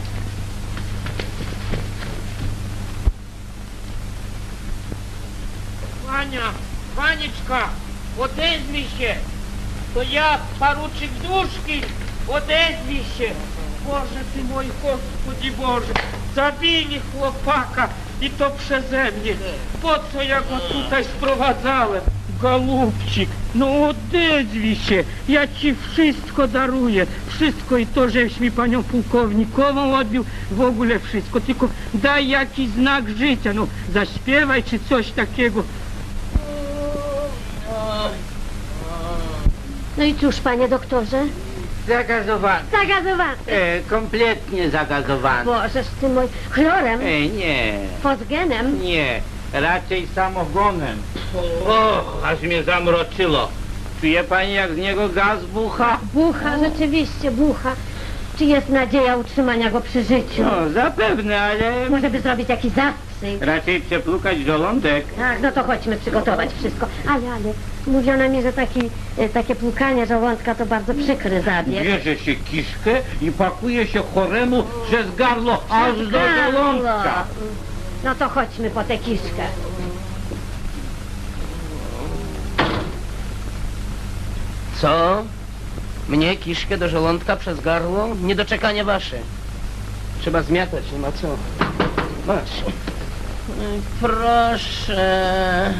Ваня, Ванечка, odezwij się! To ja, porucznik Duszki, odezwij się! Boże ty mój, Господи Boże, zabili chłopaka i to przeze mnie. Po co ja go tutaj sprowadzałem? Голубчик, no odezwij się, ja ci wszystko daruję, wszystko i to, żeś mi panią pułkownikową odbił, w ogóle wszystko, tylko daj jakiś znak życia, no zaśpiewaj czy coś takiego. No i cóż, panie doktorze? Zagazowany. Zagazowany. E, kompletnie zagazowany. Bożeż ty mój, chlorem? E, nie. Fosgenem? Nie, raczej samogonem. Och, aż mnie zamroczyło. Czuje pani, jak z niego gaz bucha? Bucha, rzeczywiście bucha. Czy jest nadzieja utrzymania go przy życiu? No, zapewne, ale... Może by zrobić jakiś zastrzyk? Raczej przeplukać żołądek. Tak, no to chodźmy przygotować wszystko. Ale, ale, mówiono mi, że taki, e, takie płukanie żołądka to bardzo przykry zabieg. Bierze się kiszkę i pakuje się choremu przez gardło aż do żołądka. No to chodźmy po tę kiszkę. Co? Mnie kiszkę do żołądka przez gardło? Niedoczekanie wasze. Trzeba zmiatać, nie ma co. Masz. Proszę.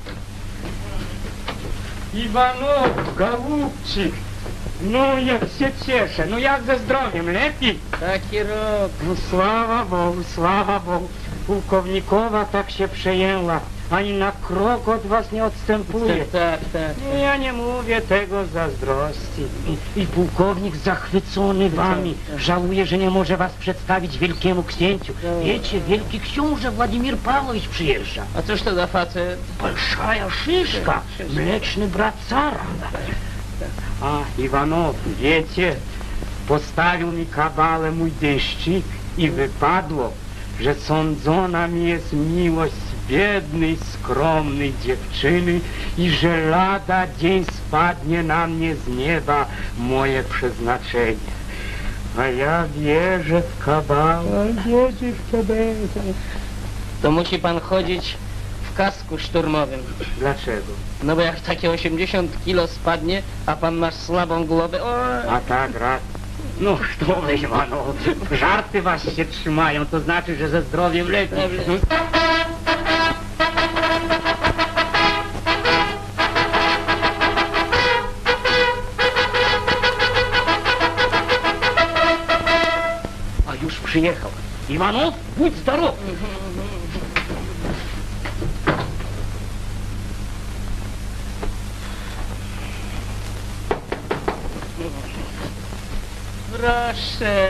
Iwanow, Голубчик, no jak się cieszę, no jak ze zdrowiem, lepiej? Taki rok. No sława Bogu, sława Bogu. Pułkownikowa tak się przejęła. ani na krok od was nie odstępuje. Tak, tak. Ja nie mówię tego z zazdrości. I, I pułkownik zachwycony wami żałuje, że nie może was przedstawić wielkiemu księciu. Wiecie, wielki książę Władimir Pawłowicz przyjeżdża. A cóż to za facet? Большая szyszka, mleczny brat cara. A, Iwanow, wiecie, postawił mi kabale mój deszczyk i wypadło, że sądzona mi jest miłość biednej, skromnej dziewczyny i że lada dzień spadnie na mnie z nieba moje przeznaczenie. A ja wierzę w kabale, wierzę w kabale. To musi pan chodzić w kasku szturmowym. Dlaczego? No bo jak takie osiemdziesiąt kilo spadnie, a pan masz słabą głowę, o... A tak, raz. No kto weź, panu, żarty was się trzymają, to znaczy, że ze zdrowiem lepiej. A już przyjechał. Iwanow, будь здоров! Proszę.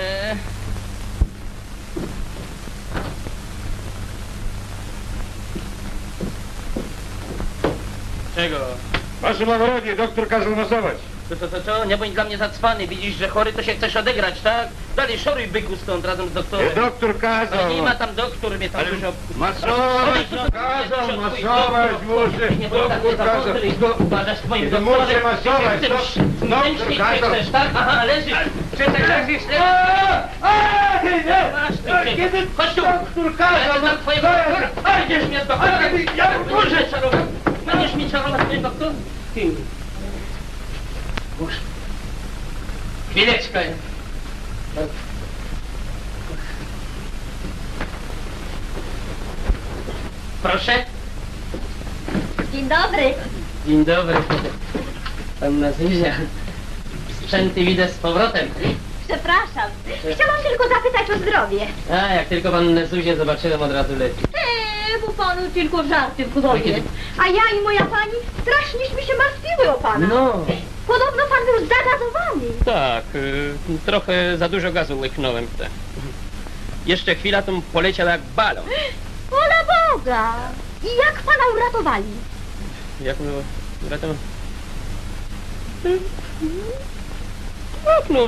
Czego? Wasze благородие, doktor kazał masować. To, to, to co? Nie bądź dla mnie zacwany. Widzisz, że chory, to się chcesz odegrać, tak? Dalej szoruj byku stąd razem z doktorem. Doktor kazał. Ale nie ma tam doktor, mnie tam Ale dużo... masować, kazał masować, muszę. Doktor kazał. Uważasz twoim Muszę doktorem. masować. Ty chcesz tym Doktor kazał. chcesz, tak? Aha, leżysz. Przestań leżysz, leżysz. Masz ty, ty. Chodź tu. Doktor kazał. Tam twojego doktora. Będziesz mnie z doktorem. Ja muszę czarować. Będziesz mi czarować, ten doktor? Ty. Boże. Chwileczkę. Proszę. Dzień dobry. Dzień dobry. Panna Zuzia. Sprzęty widzę z powrotem. Przepraszam. Chciałam tylko zapytać o zdrowie. A, jak tylko pannę Zuzię zobaczyłem, od razu lepiej. Eee, bo panu tylko żarty w głowie. A ja i moja pani strasznieśmy się martwiły o pana. No. Podobno pan był zagazowany. Tak, y, trochę za dużo gazu łyknąłem. Tak. Jeszcze chwila, to poleciał jak balon. Wola Boga! I jak pana uratowali? Jak było? Wracam. Tak, no.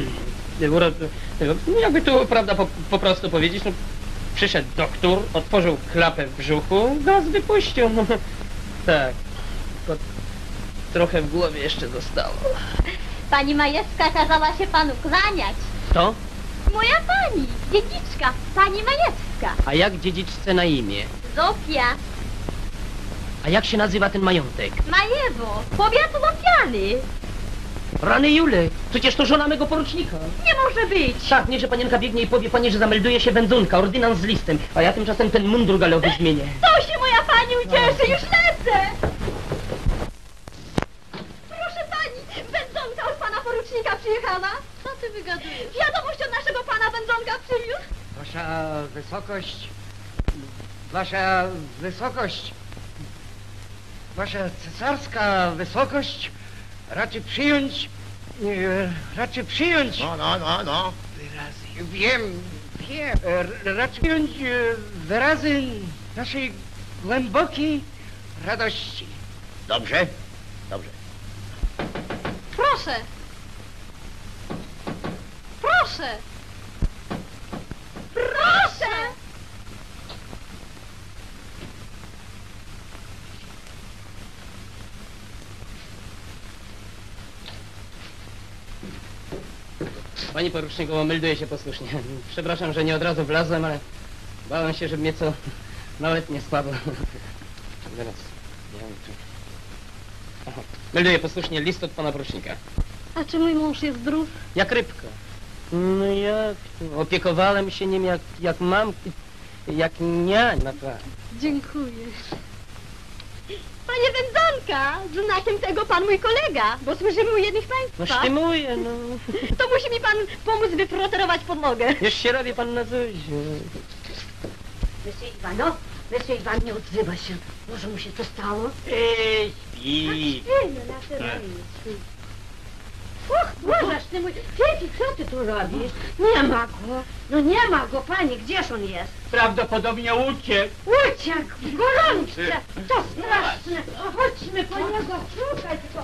no. Jakby tu, prawda, po, po prostu powiedzieć, no. Przyszedł doktor, otworzył klapę w brzuchu, gaz wypuścił. No. Tak. To trochę w głowie jeszcze zostało. Pani Majewska kazała się panu kłaniać. To? Moja pani, dziedziczka, pani Majewska. A jak dziedziczce na imię? Zofia, A jak się nazywa ten majątek? Majewo, powiat Łopiany. Rany Jule, przecież to żona mego porucznika. Nie może być. Tak, niech że panienka biegnie i powie pani, że zamelduje się wędzonka, ordynans z listem, a ja tymczasem ten mundur galowy zmienię. To się moja pani ucieszy, już lecę. Proszę pani, wędzonka od pana porucznika przyjechała. Co ty wygadujesz? Wiadomość od naszego pana wędzonka przywiózł. Wasza wysokość, wasza wysokość, wasza cesarska wysokość raczy przyjąć, e, raczy przyjąć... No, no, no, no. Wyrazy. Wiem, wiem. E, raczy przyjąć e, wyrazy naszej głębokiej radości. Dobrze, dobrze. Proszę! Proszę! Proszę! Pani poruczniku, melduję się posłusznie. Przepraszam, że nie od razu wlazłem, ale bałem się, żeby mnie co nawet nie spadło. Teraz, nie wiem, czy... Aha. Melduję posłusznie list od pana porucznika. A czy mój mąż jest zdrów? Jak rybka. No jak to? Opiekowałem się nim jak, jak mam, jak niań, naprawdę. Dziękuję. Panie wędzonka, znakiem tego pan mój kolega, bo służymy u jednych No państwa. sztymuję, no. To musi mi pan pomóc wyfroterować podłogę. Już się robi pan na Zuziu. Monsieur Iwanow, Wiesz, Iwan nie odzywa się. Może mu się to stało? Ej, śpi. Ej, no na tyle jest. Och, Bożeż ty mój... Fifi, co ty tu robisz? Nie ma go. No nie ma go, pani, gdzież on jest? Prawdopodobnie uciekł. Uciekł w gorączce. To straszne. Chodźmy po niego, szukać go.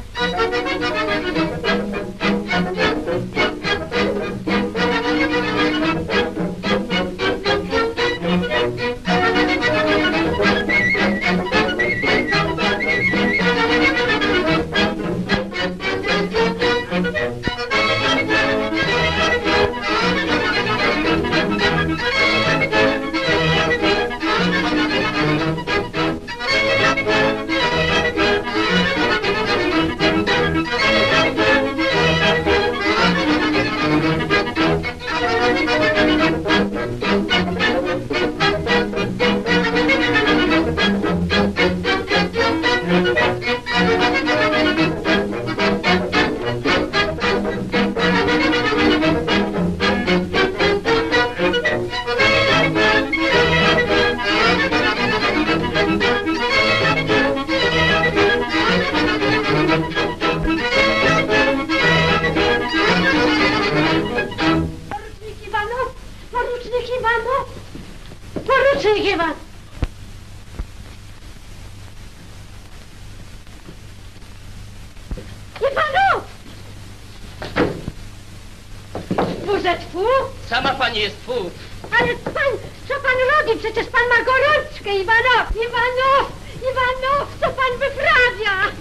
Sama pani jest fu. Ale pan, co pan robi? Przecież pan ma gorączkę, Iwanow! Iwanow! Iwanow, co pan wyprawia?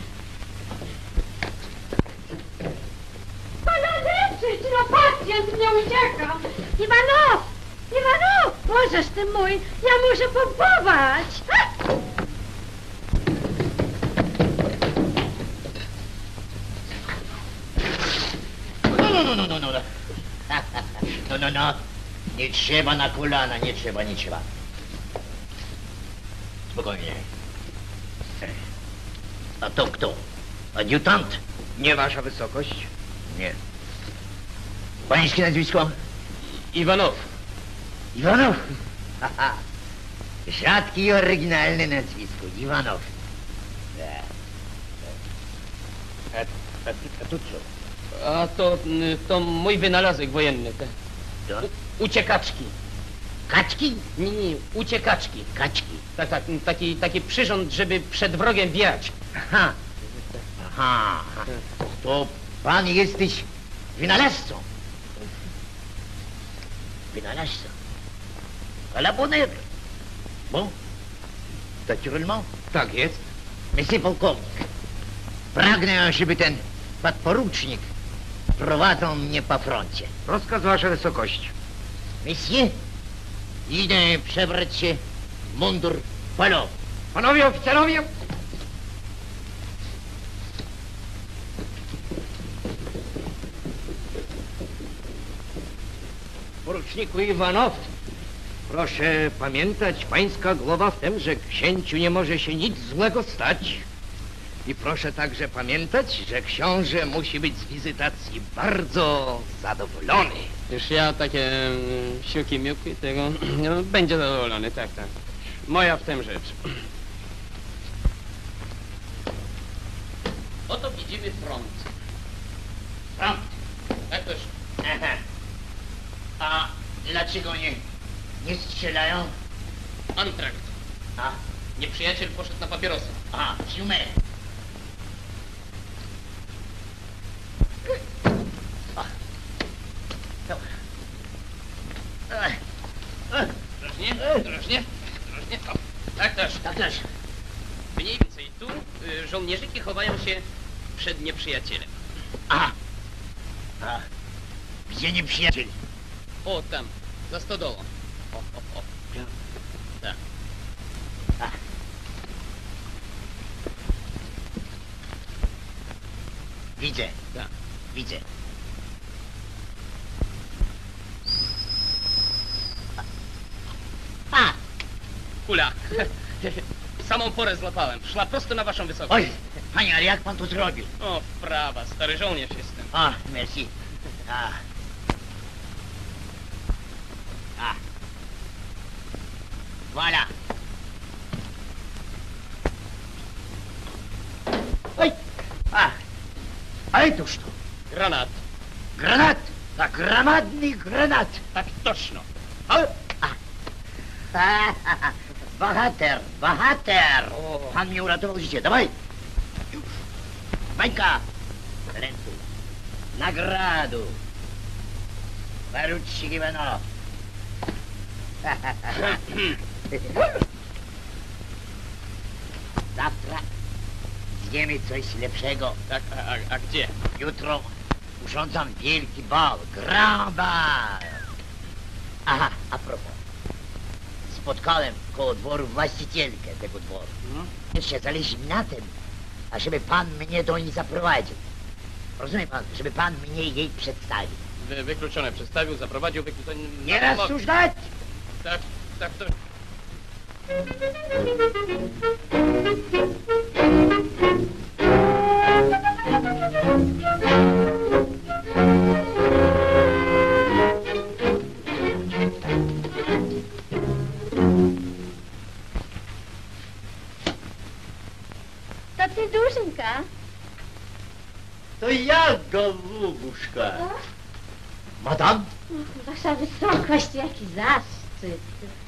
Pana leczyć, no pacjent mnie ucieka! Iwanow! Iwanow! Możesz ty mój, ja muszę pompować! No, no, no, no, no, no. No, no, no. Nie trzeba na kolana, nie trzeba, nie trzeba. Spokojnie. A to kto? Adiutant? Nie wasza wysokość? Nie. Pańskie nazwisko? Iwanow. Iwanow? Haha. Rzadkie i oryginalne nazwisko. Iwanow. A, a, a tu co? A to, to mój wynalazek wojenny. Te. To? Uciekaczki. Kaczki? Nie, nie, uciekaczki. Kaczki. Tak, tak, taki, taki przyrząd, żeby przed wrogiem wiać. Aha. Aha. To pan jesteś wynalazcą. Wynalazcą. À la bonne heure. Bon. Naturellement. Tak jest. Monsieur pułkownik. Pragnę, żeby ten podporucznik prowadził mnie po froncie. Rozkaz wasza wysokość. Monsieur, idę przebrać się w mundur polowy. Panowie oficerowie! Poruczniku Iwanow, proszę pamiętać, pańska głowa w tym, że księciu nie może się nic złego stać. I proszę także pamiętać, że książę musi być z wizytacji bardzo zadowolony. Już ja takie mm, siuki miuki tego, no, będzie zadowolony, tak, tak. Moja w tym rzecz. Oto widzimy front. Front. Tak też. Aha. A dlaczego nie, nie strzelają? Antrakt. A, Nieprzyjaciel poszedł na papierosa. a, siumę. Ostrożnie, ostrożnie, ostrożnie. O, tak też. Tak też. Mniej więcej tu y, żołnierzyki chowają się przed nieprzyjacielem. A, a, gdzie nieprzyjaciel? O, tam, za stodołą. O, o, o. Tak. A. Widzę. Tak. Widzę. A! Kula. Samą porę złapałem. Szła prosto na waszą wysokość. Oj, panie, ale jak pan to zrobił? O, wprawa, stary żołnierz jestem. A, merci. A. A. Voilà. Gajtuż to? Granat. Granat! Tak, gramadny granat! Tak toczno. Bohater, bohater! Pan mnie uratował życie, dawaj! Już! Bańka! Ręce! Nagradu! Porucznik Iwanow! Zawtra zjemy coś lepszego. Tak, a, a, a gdzie? Jutro urządzam wielki bal, grand bal. Aha, a propos. Spotkałem koło dworu właścicielkę tego dworu. Jeszcze zależy mi na tym, ażeby pan mnie do niej zaprowadził. Rozumie pan, żeby pan mnie jej przedstawił. Wy, wykluczone. Przedstawił, zaprowadził, wykluczone. Nie rozsądzać! Tak, tak, to... To ty, Duszynka? To ja, голубушка. Madam? Wasza wysokość, jaki zaszczyt.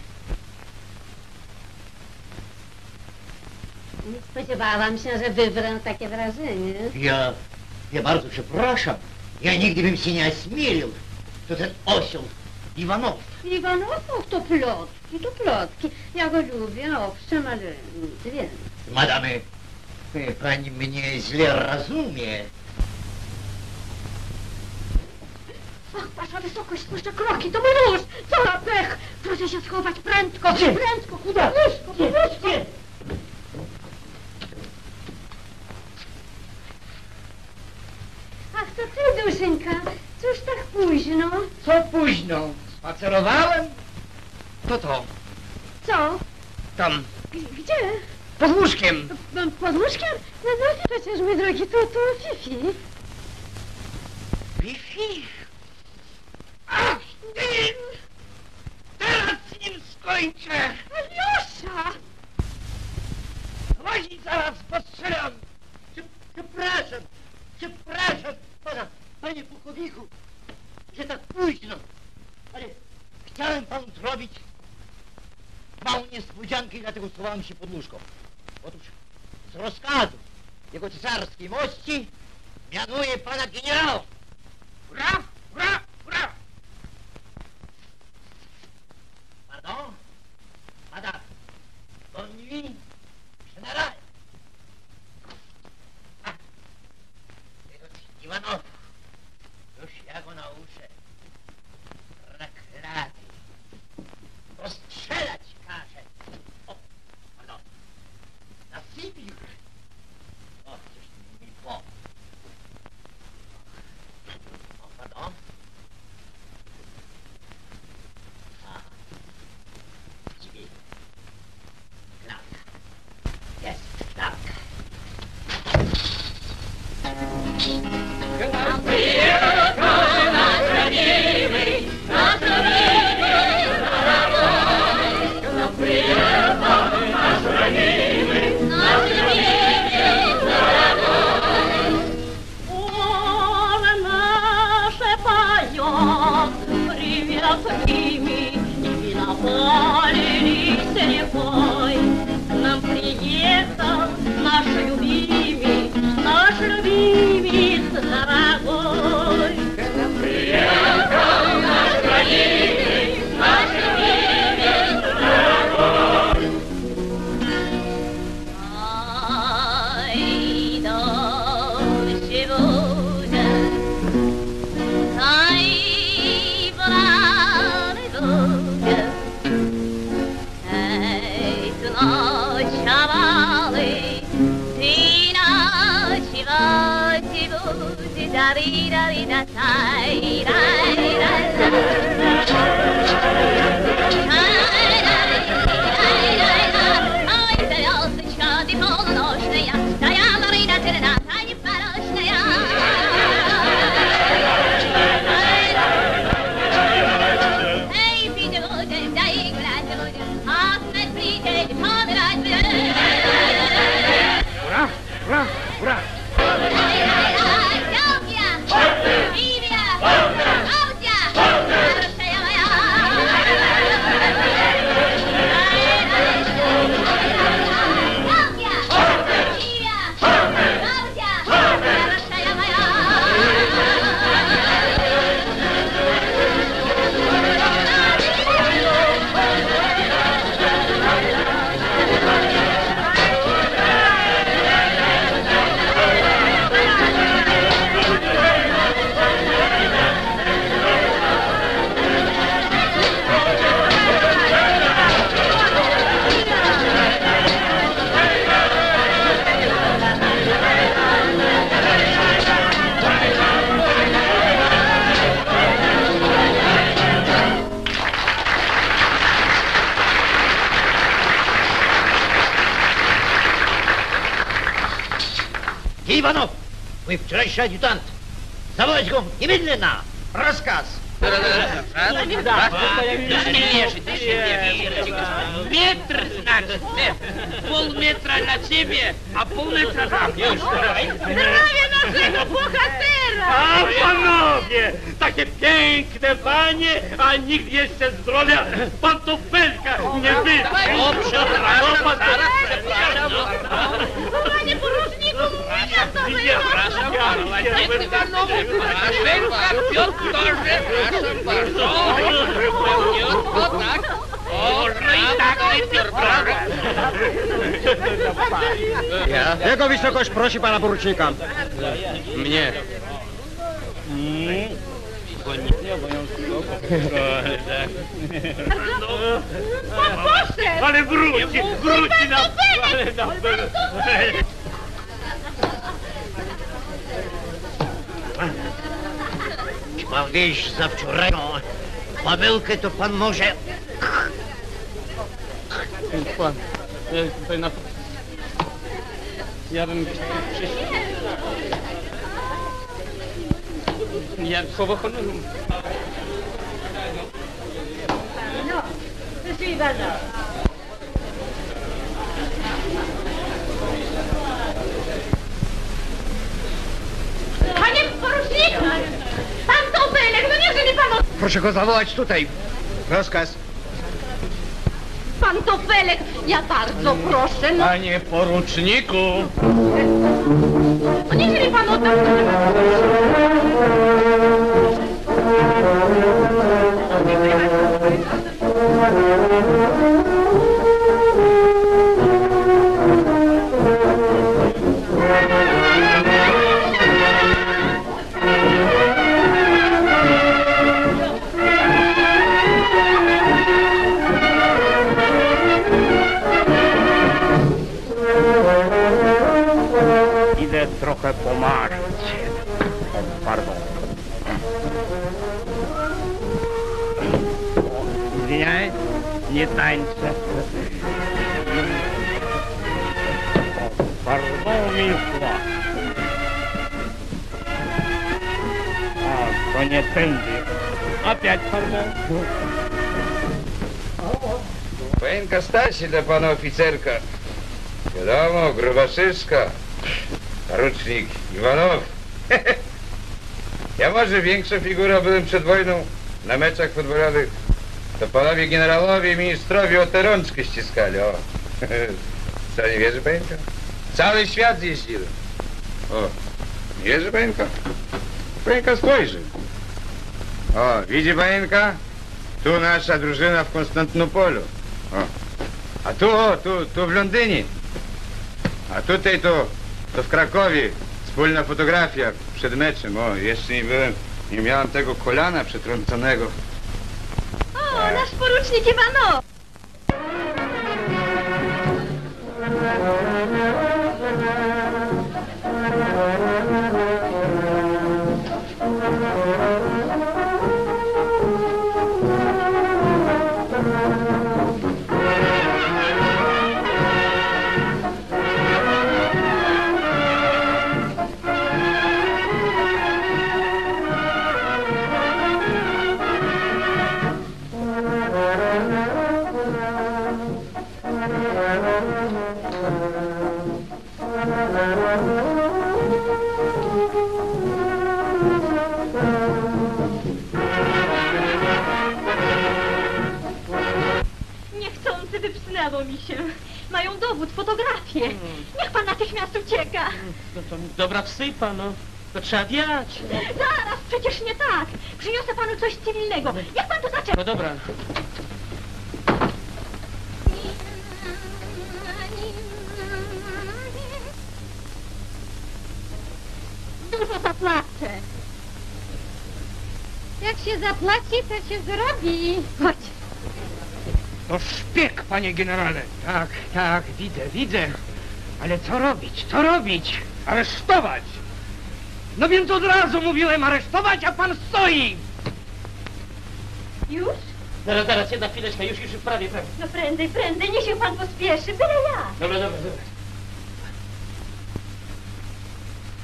Nie spodziewałam się, że wywrę takie wrażenie. Ja, ja bardzo przepraszam. Ja nigdy bym się nie ośmielił. To ten osioł Iwanow. Iwanow, to plotki, to plotki. Ja go lubię, owszem, ale nic więcej. Madamy, pani mnie źle rozumie. Ach, wasza wysokość, spuszczę kroki, to mój nóż! Co za pech! Proszę się schować prędko! Gdzie? Prędko! Podnóżko, podnóżko! Ach, to ty, Duszynka! Cóż tak późno? Co późno? Spacerowałem? To to. Co? Tam, G- Gdzie? pod łóżkiem. P- Pod łóżkiem? No, no przecież, mój drogi, to, to Fifi. Fifi? Ach, ty! Teraz z nim skończę! Aliosza! Łazi zaraz postrzelam! Przepraszam, przepraszam pana, panie pułkowniku, że tak późno, ale chciałem panu zrobić małą niespodziankę i dlatego schowałem się pod łóżką. Otóż z rozkazu jego cesarskiej mości mianuję pana generała. Hurra, hurra, hurra! Pardon? Madame, bonne nuit, général. Iwanow, już ja go nauczę. Raklaty. Postrzelać każe. O, pardon. Na Sybir. O, coś mi po. O, pardon. A. Drzwi. Klatka. Jest, klatka. Нам приехал наш любимец, наш любимец дорогой. Приехал наш любимец, наш любимец дорогой. Ай, дождь будет, ай, брат будет. Ночевали, ты ночевать будешь, да-ри-да-ри-да-тай, ай, звездочка, ты полуночная, стояла рыда-тырна, та непорочная. Эй, пить будем, да и гулять будем, а смерть прийти, помирать будем. Ура, ура, ура! Ай-яй-яй, Iwanow, mój wczorajszy adiutant. Zawołać go niemedlенно. Rozkaz. Метр, значит, метр. Полметра на тебе, а полметра там. Zdrowie naszego bohatera! A panowie, takie piękne panie, a nikt jeszcze zdrowia pantofelka nie wypił. O, przepraszam, zaraz, przepraszam. Panie poruczniku, mówię to, że Nie, ja... przepraszam, Нет, Иванов, Панашенко, пьет тоже. Прошу bardzo. Пьет вот так. Можно и так выпьет, правда? Jego wysokość prosi pana porucznika. Mnie. Pan poszedł! Ale wróci, wróci na... Ale na... Pan wieś za wczorajszą Pawełkę, to pan może... Pan, ja tutaj na... Ja bym... Ja słowo honoru. No, proszę Iwana. Panie poruczniku! Pan Topelek, no niechże mi pan... Proszę go zawołać tutaj. Rozkaz. Pan Topelek, ja bardzo proszę, no... Panie poruczniku! No niechże mi pan oddał... Idę trochę pomarzyć. Pardon. Извиняюсь, nie tańczę. Pardon, Wisła. A, to nie tędy. Опять pardon. Pęka Stasi dla pana oficerka. Wiadomo, gruba szyszka. Porucznik Iwanow. Ja może większa figura byłem przed wojną na meczach futbolowych. To panowie generałowie i ministrowie o te rączki ściskali, o. Co, nie wierzy pęka? Cały świat zjeździłem. O, nie wierzy pęka? Pęka spojrzy. O, widzi pęka? Tu nasza drużyna w Konstantynopolu. O. A tu, o, tu, tu w Londynie. A tutaj to, to w Krakowie. Wspólna fotografia przed meczem. O, jeszcze nie byłem, nie miałem tego kolana przetrąconego. O, nasz porucznik Iwanow! Niechcący wypsnęło mi się. Mają dowód, fotografię. Niech pan natychmiast ucieka. No to dobra wsypa, no. To trzeba wiać. Zaraz, przecież nie tak. Przyniosę panu coś cywilnego. Jak pan to zaczeka? No dobra. Dużo zapłacę. Jak się zapłaci, to się zrobi. Chodź. To szpieg, panie generale. Tak, tak, widzę, widzę. Ale co robić, co robić? Aresztować! No więc od razu mówiłem aresztować, a pan stoi! Już? Zaraz, zaraz, jedna chwileczka, już, już prawie, prawie. No prędzej, prędzej, niech się pan pospieszy, byle ja. Dobra, dobra, dobra.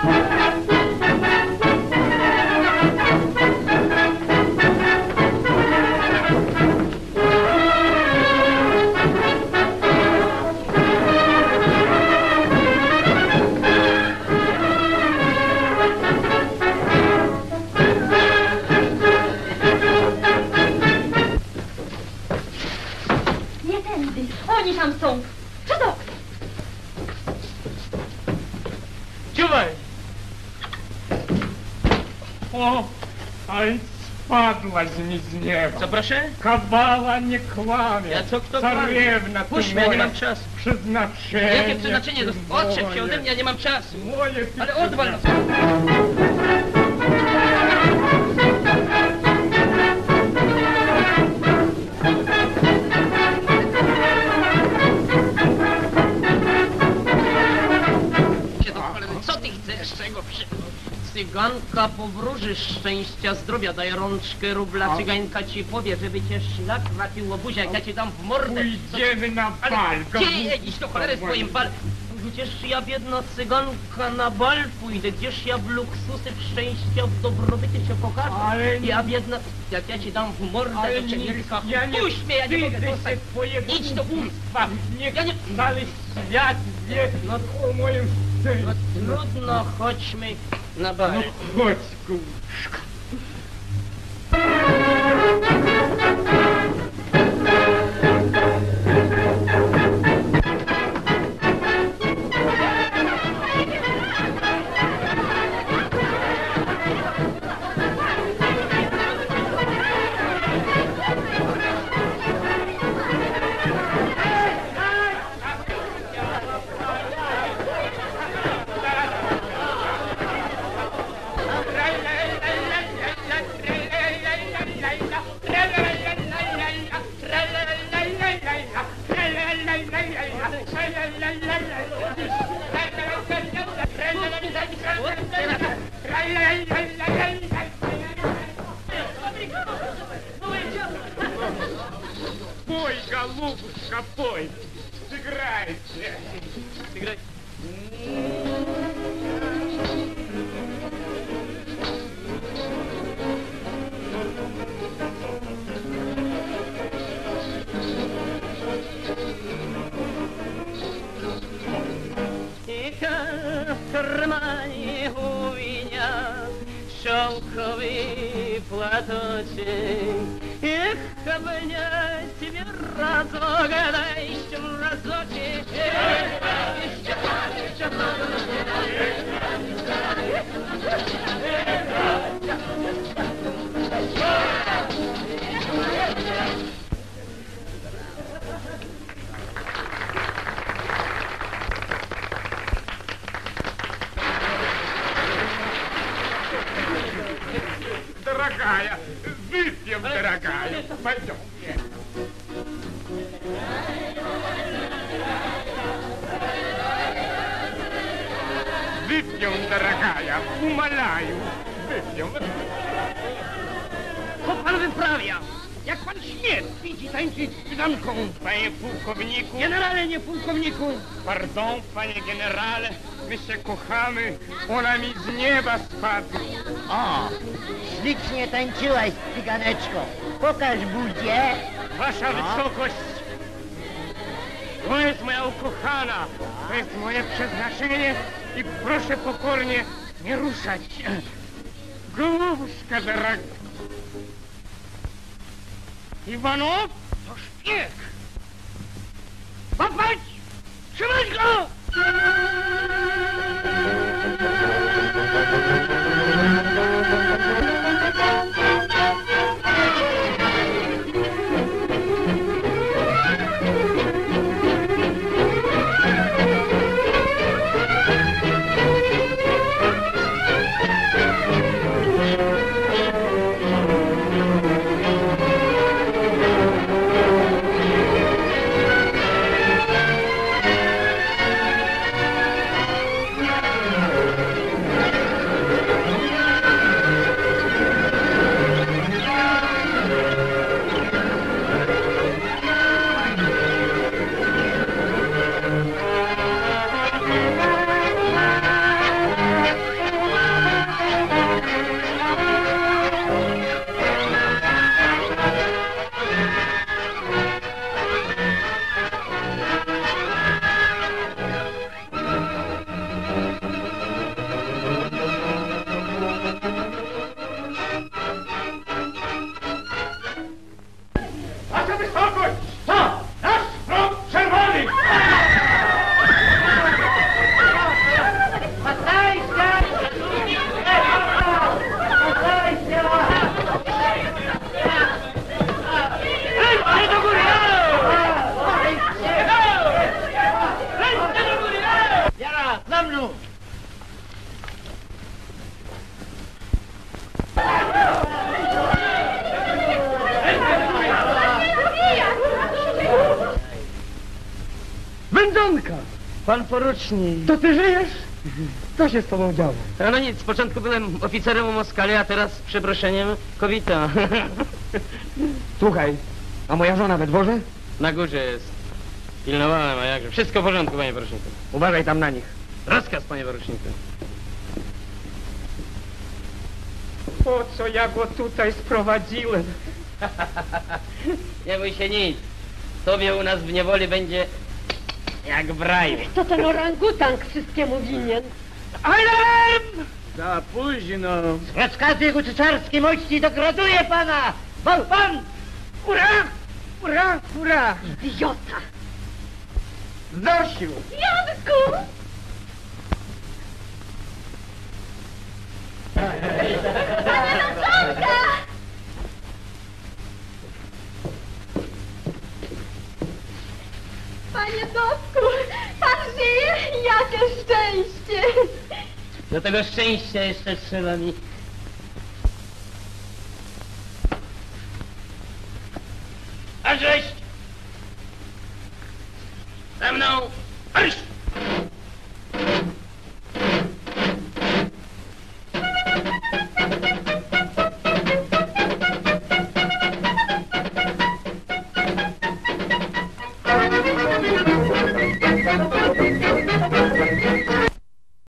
Nie tędy. Oni tam są. Przed oknem. Czuwaj! O, ale spadłaś mi z nieba. Co proszę? Kabala nie kłamie. Ja co, kto Cariewna, Puść ty mnie, ja nie moja mam czasu. Przeznaczenie. Jakie przeznaczenie? ty Odczep moje. się ode mnie, ja nie mam czasu. Moje ty Ale odwal nas. Co ty chcesz? Czego przy... Cyganka powróży szczęścia, zdrowia, daj rączkę rubla, cygańka ci powie, żeby cię szlak trafił łobuzie, jak ja cię dam w mordę. Pójdziemy na bal. Ale gdzie jedziesz do cholery swoim bal? Gdzież ja biedna cyganka na bal pójdę, gdzież ja w luksusy, w szczęścia, w dobrobycie się pokażę. Ale ja biedna, jak ja ci dam w mordę, Ale to cię nie- wilka, ja nie puść mnie, ja nie mogę wstydzę się dostać. twojego Idź do bóstwa. Niech Ja nie... cały świat wie No, o moim no szczęściu. trudno, chodźmy na bal. No chodź, kurczka. Пой, голубушка, пой. Сыграйте. Сыграй. Тихо в кармане у меня шелковый платочек. Эх, обнять тебе разок, да еще разочек. Еще раз, еще Дорогая, выпьем, дорогая. Пойдем. Выпьем, дорогая, умоляю. Wypiem. Co pan wyprawia? Jak pan śmie pić i tańczyć z cyganką? Panie pułkowniku. Generale, nie pułkowniku. Pardon, panie generale. My się kochamy. Ona mi z nieba spadła. O, ślicznie tańczyłaś z cyganeczką. Pokaż buzię. Wasza No. wysokość. To jest moja ukochana. To jest moje przeznaczenie i proszę pokornie nie ruszać. Голубушка дорогая. Iwanow, to szpieg. Łapać! Trzymać go! Pan porucznik. To ty żyjesz? Co się z tobą działo? A no nic, z początku byłem oficerem u Moskali, a teraz z przeproszeniem kowita. Słuchaj, a moja żona we dworze? Na górze jest. Pilnowałem, a jakże. Wszystko w porządku, panie poruczniku. Uważaj tam na nich. Rozkaz, panie poruczniku. Po co ja go tutaj sprowadziłem? Nie bój się nic. Tobie u nas w niewoli będzie jak w raju. To ten orangutank wszystkiemu winien. Alarm! Za późno. Z rozkazu jego cesarskiej mości dograduje pana! Bałwan! Ura! Ura! Ura! Idiota! Zosiu! Janku! Panie Roczonka! Panie Dowku, pan żyje? Jakie szczęście! Do tego szczęścia jeszcze trzeba mi... A żeść! Za mną! Marsz!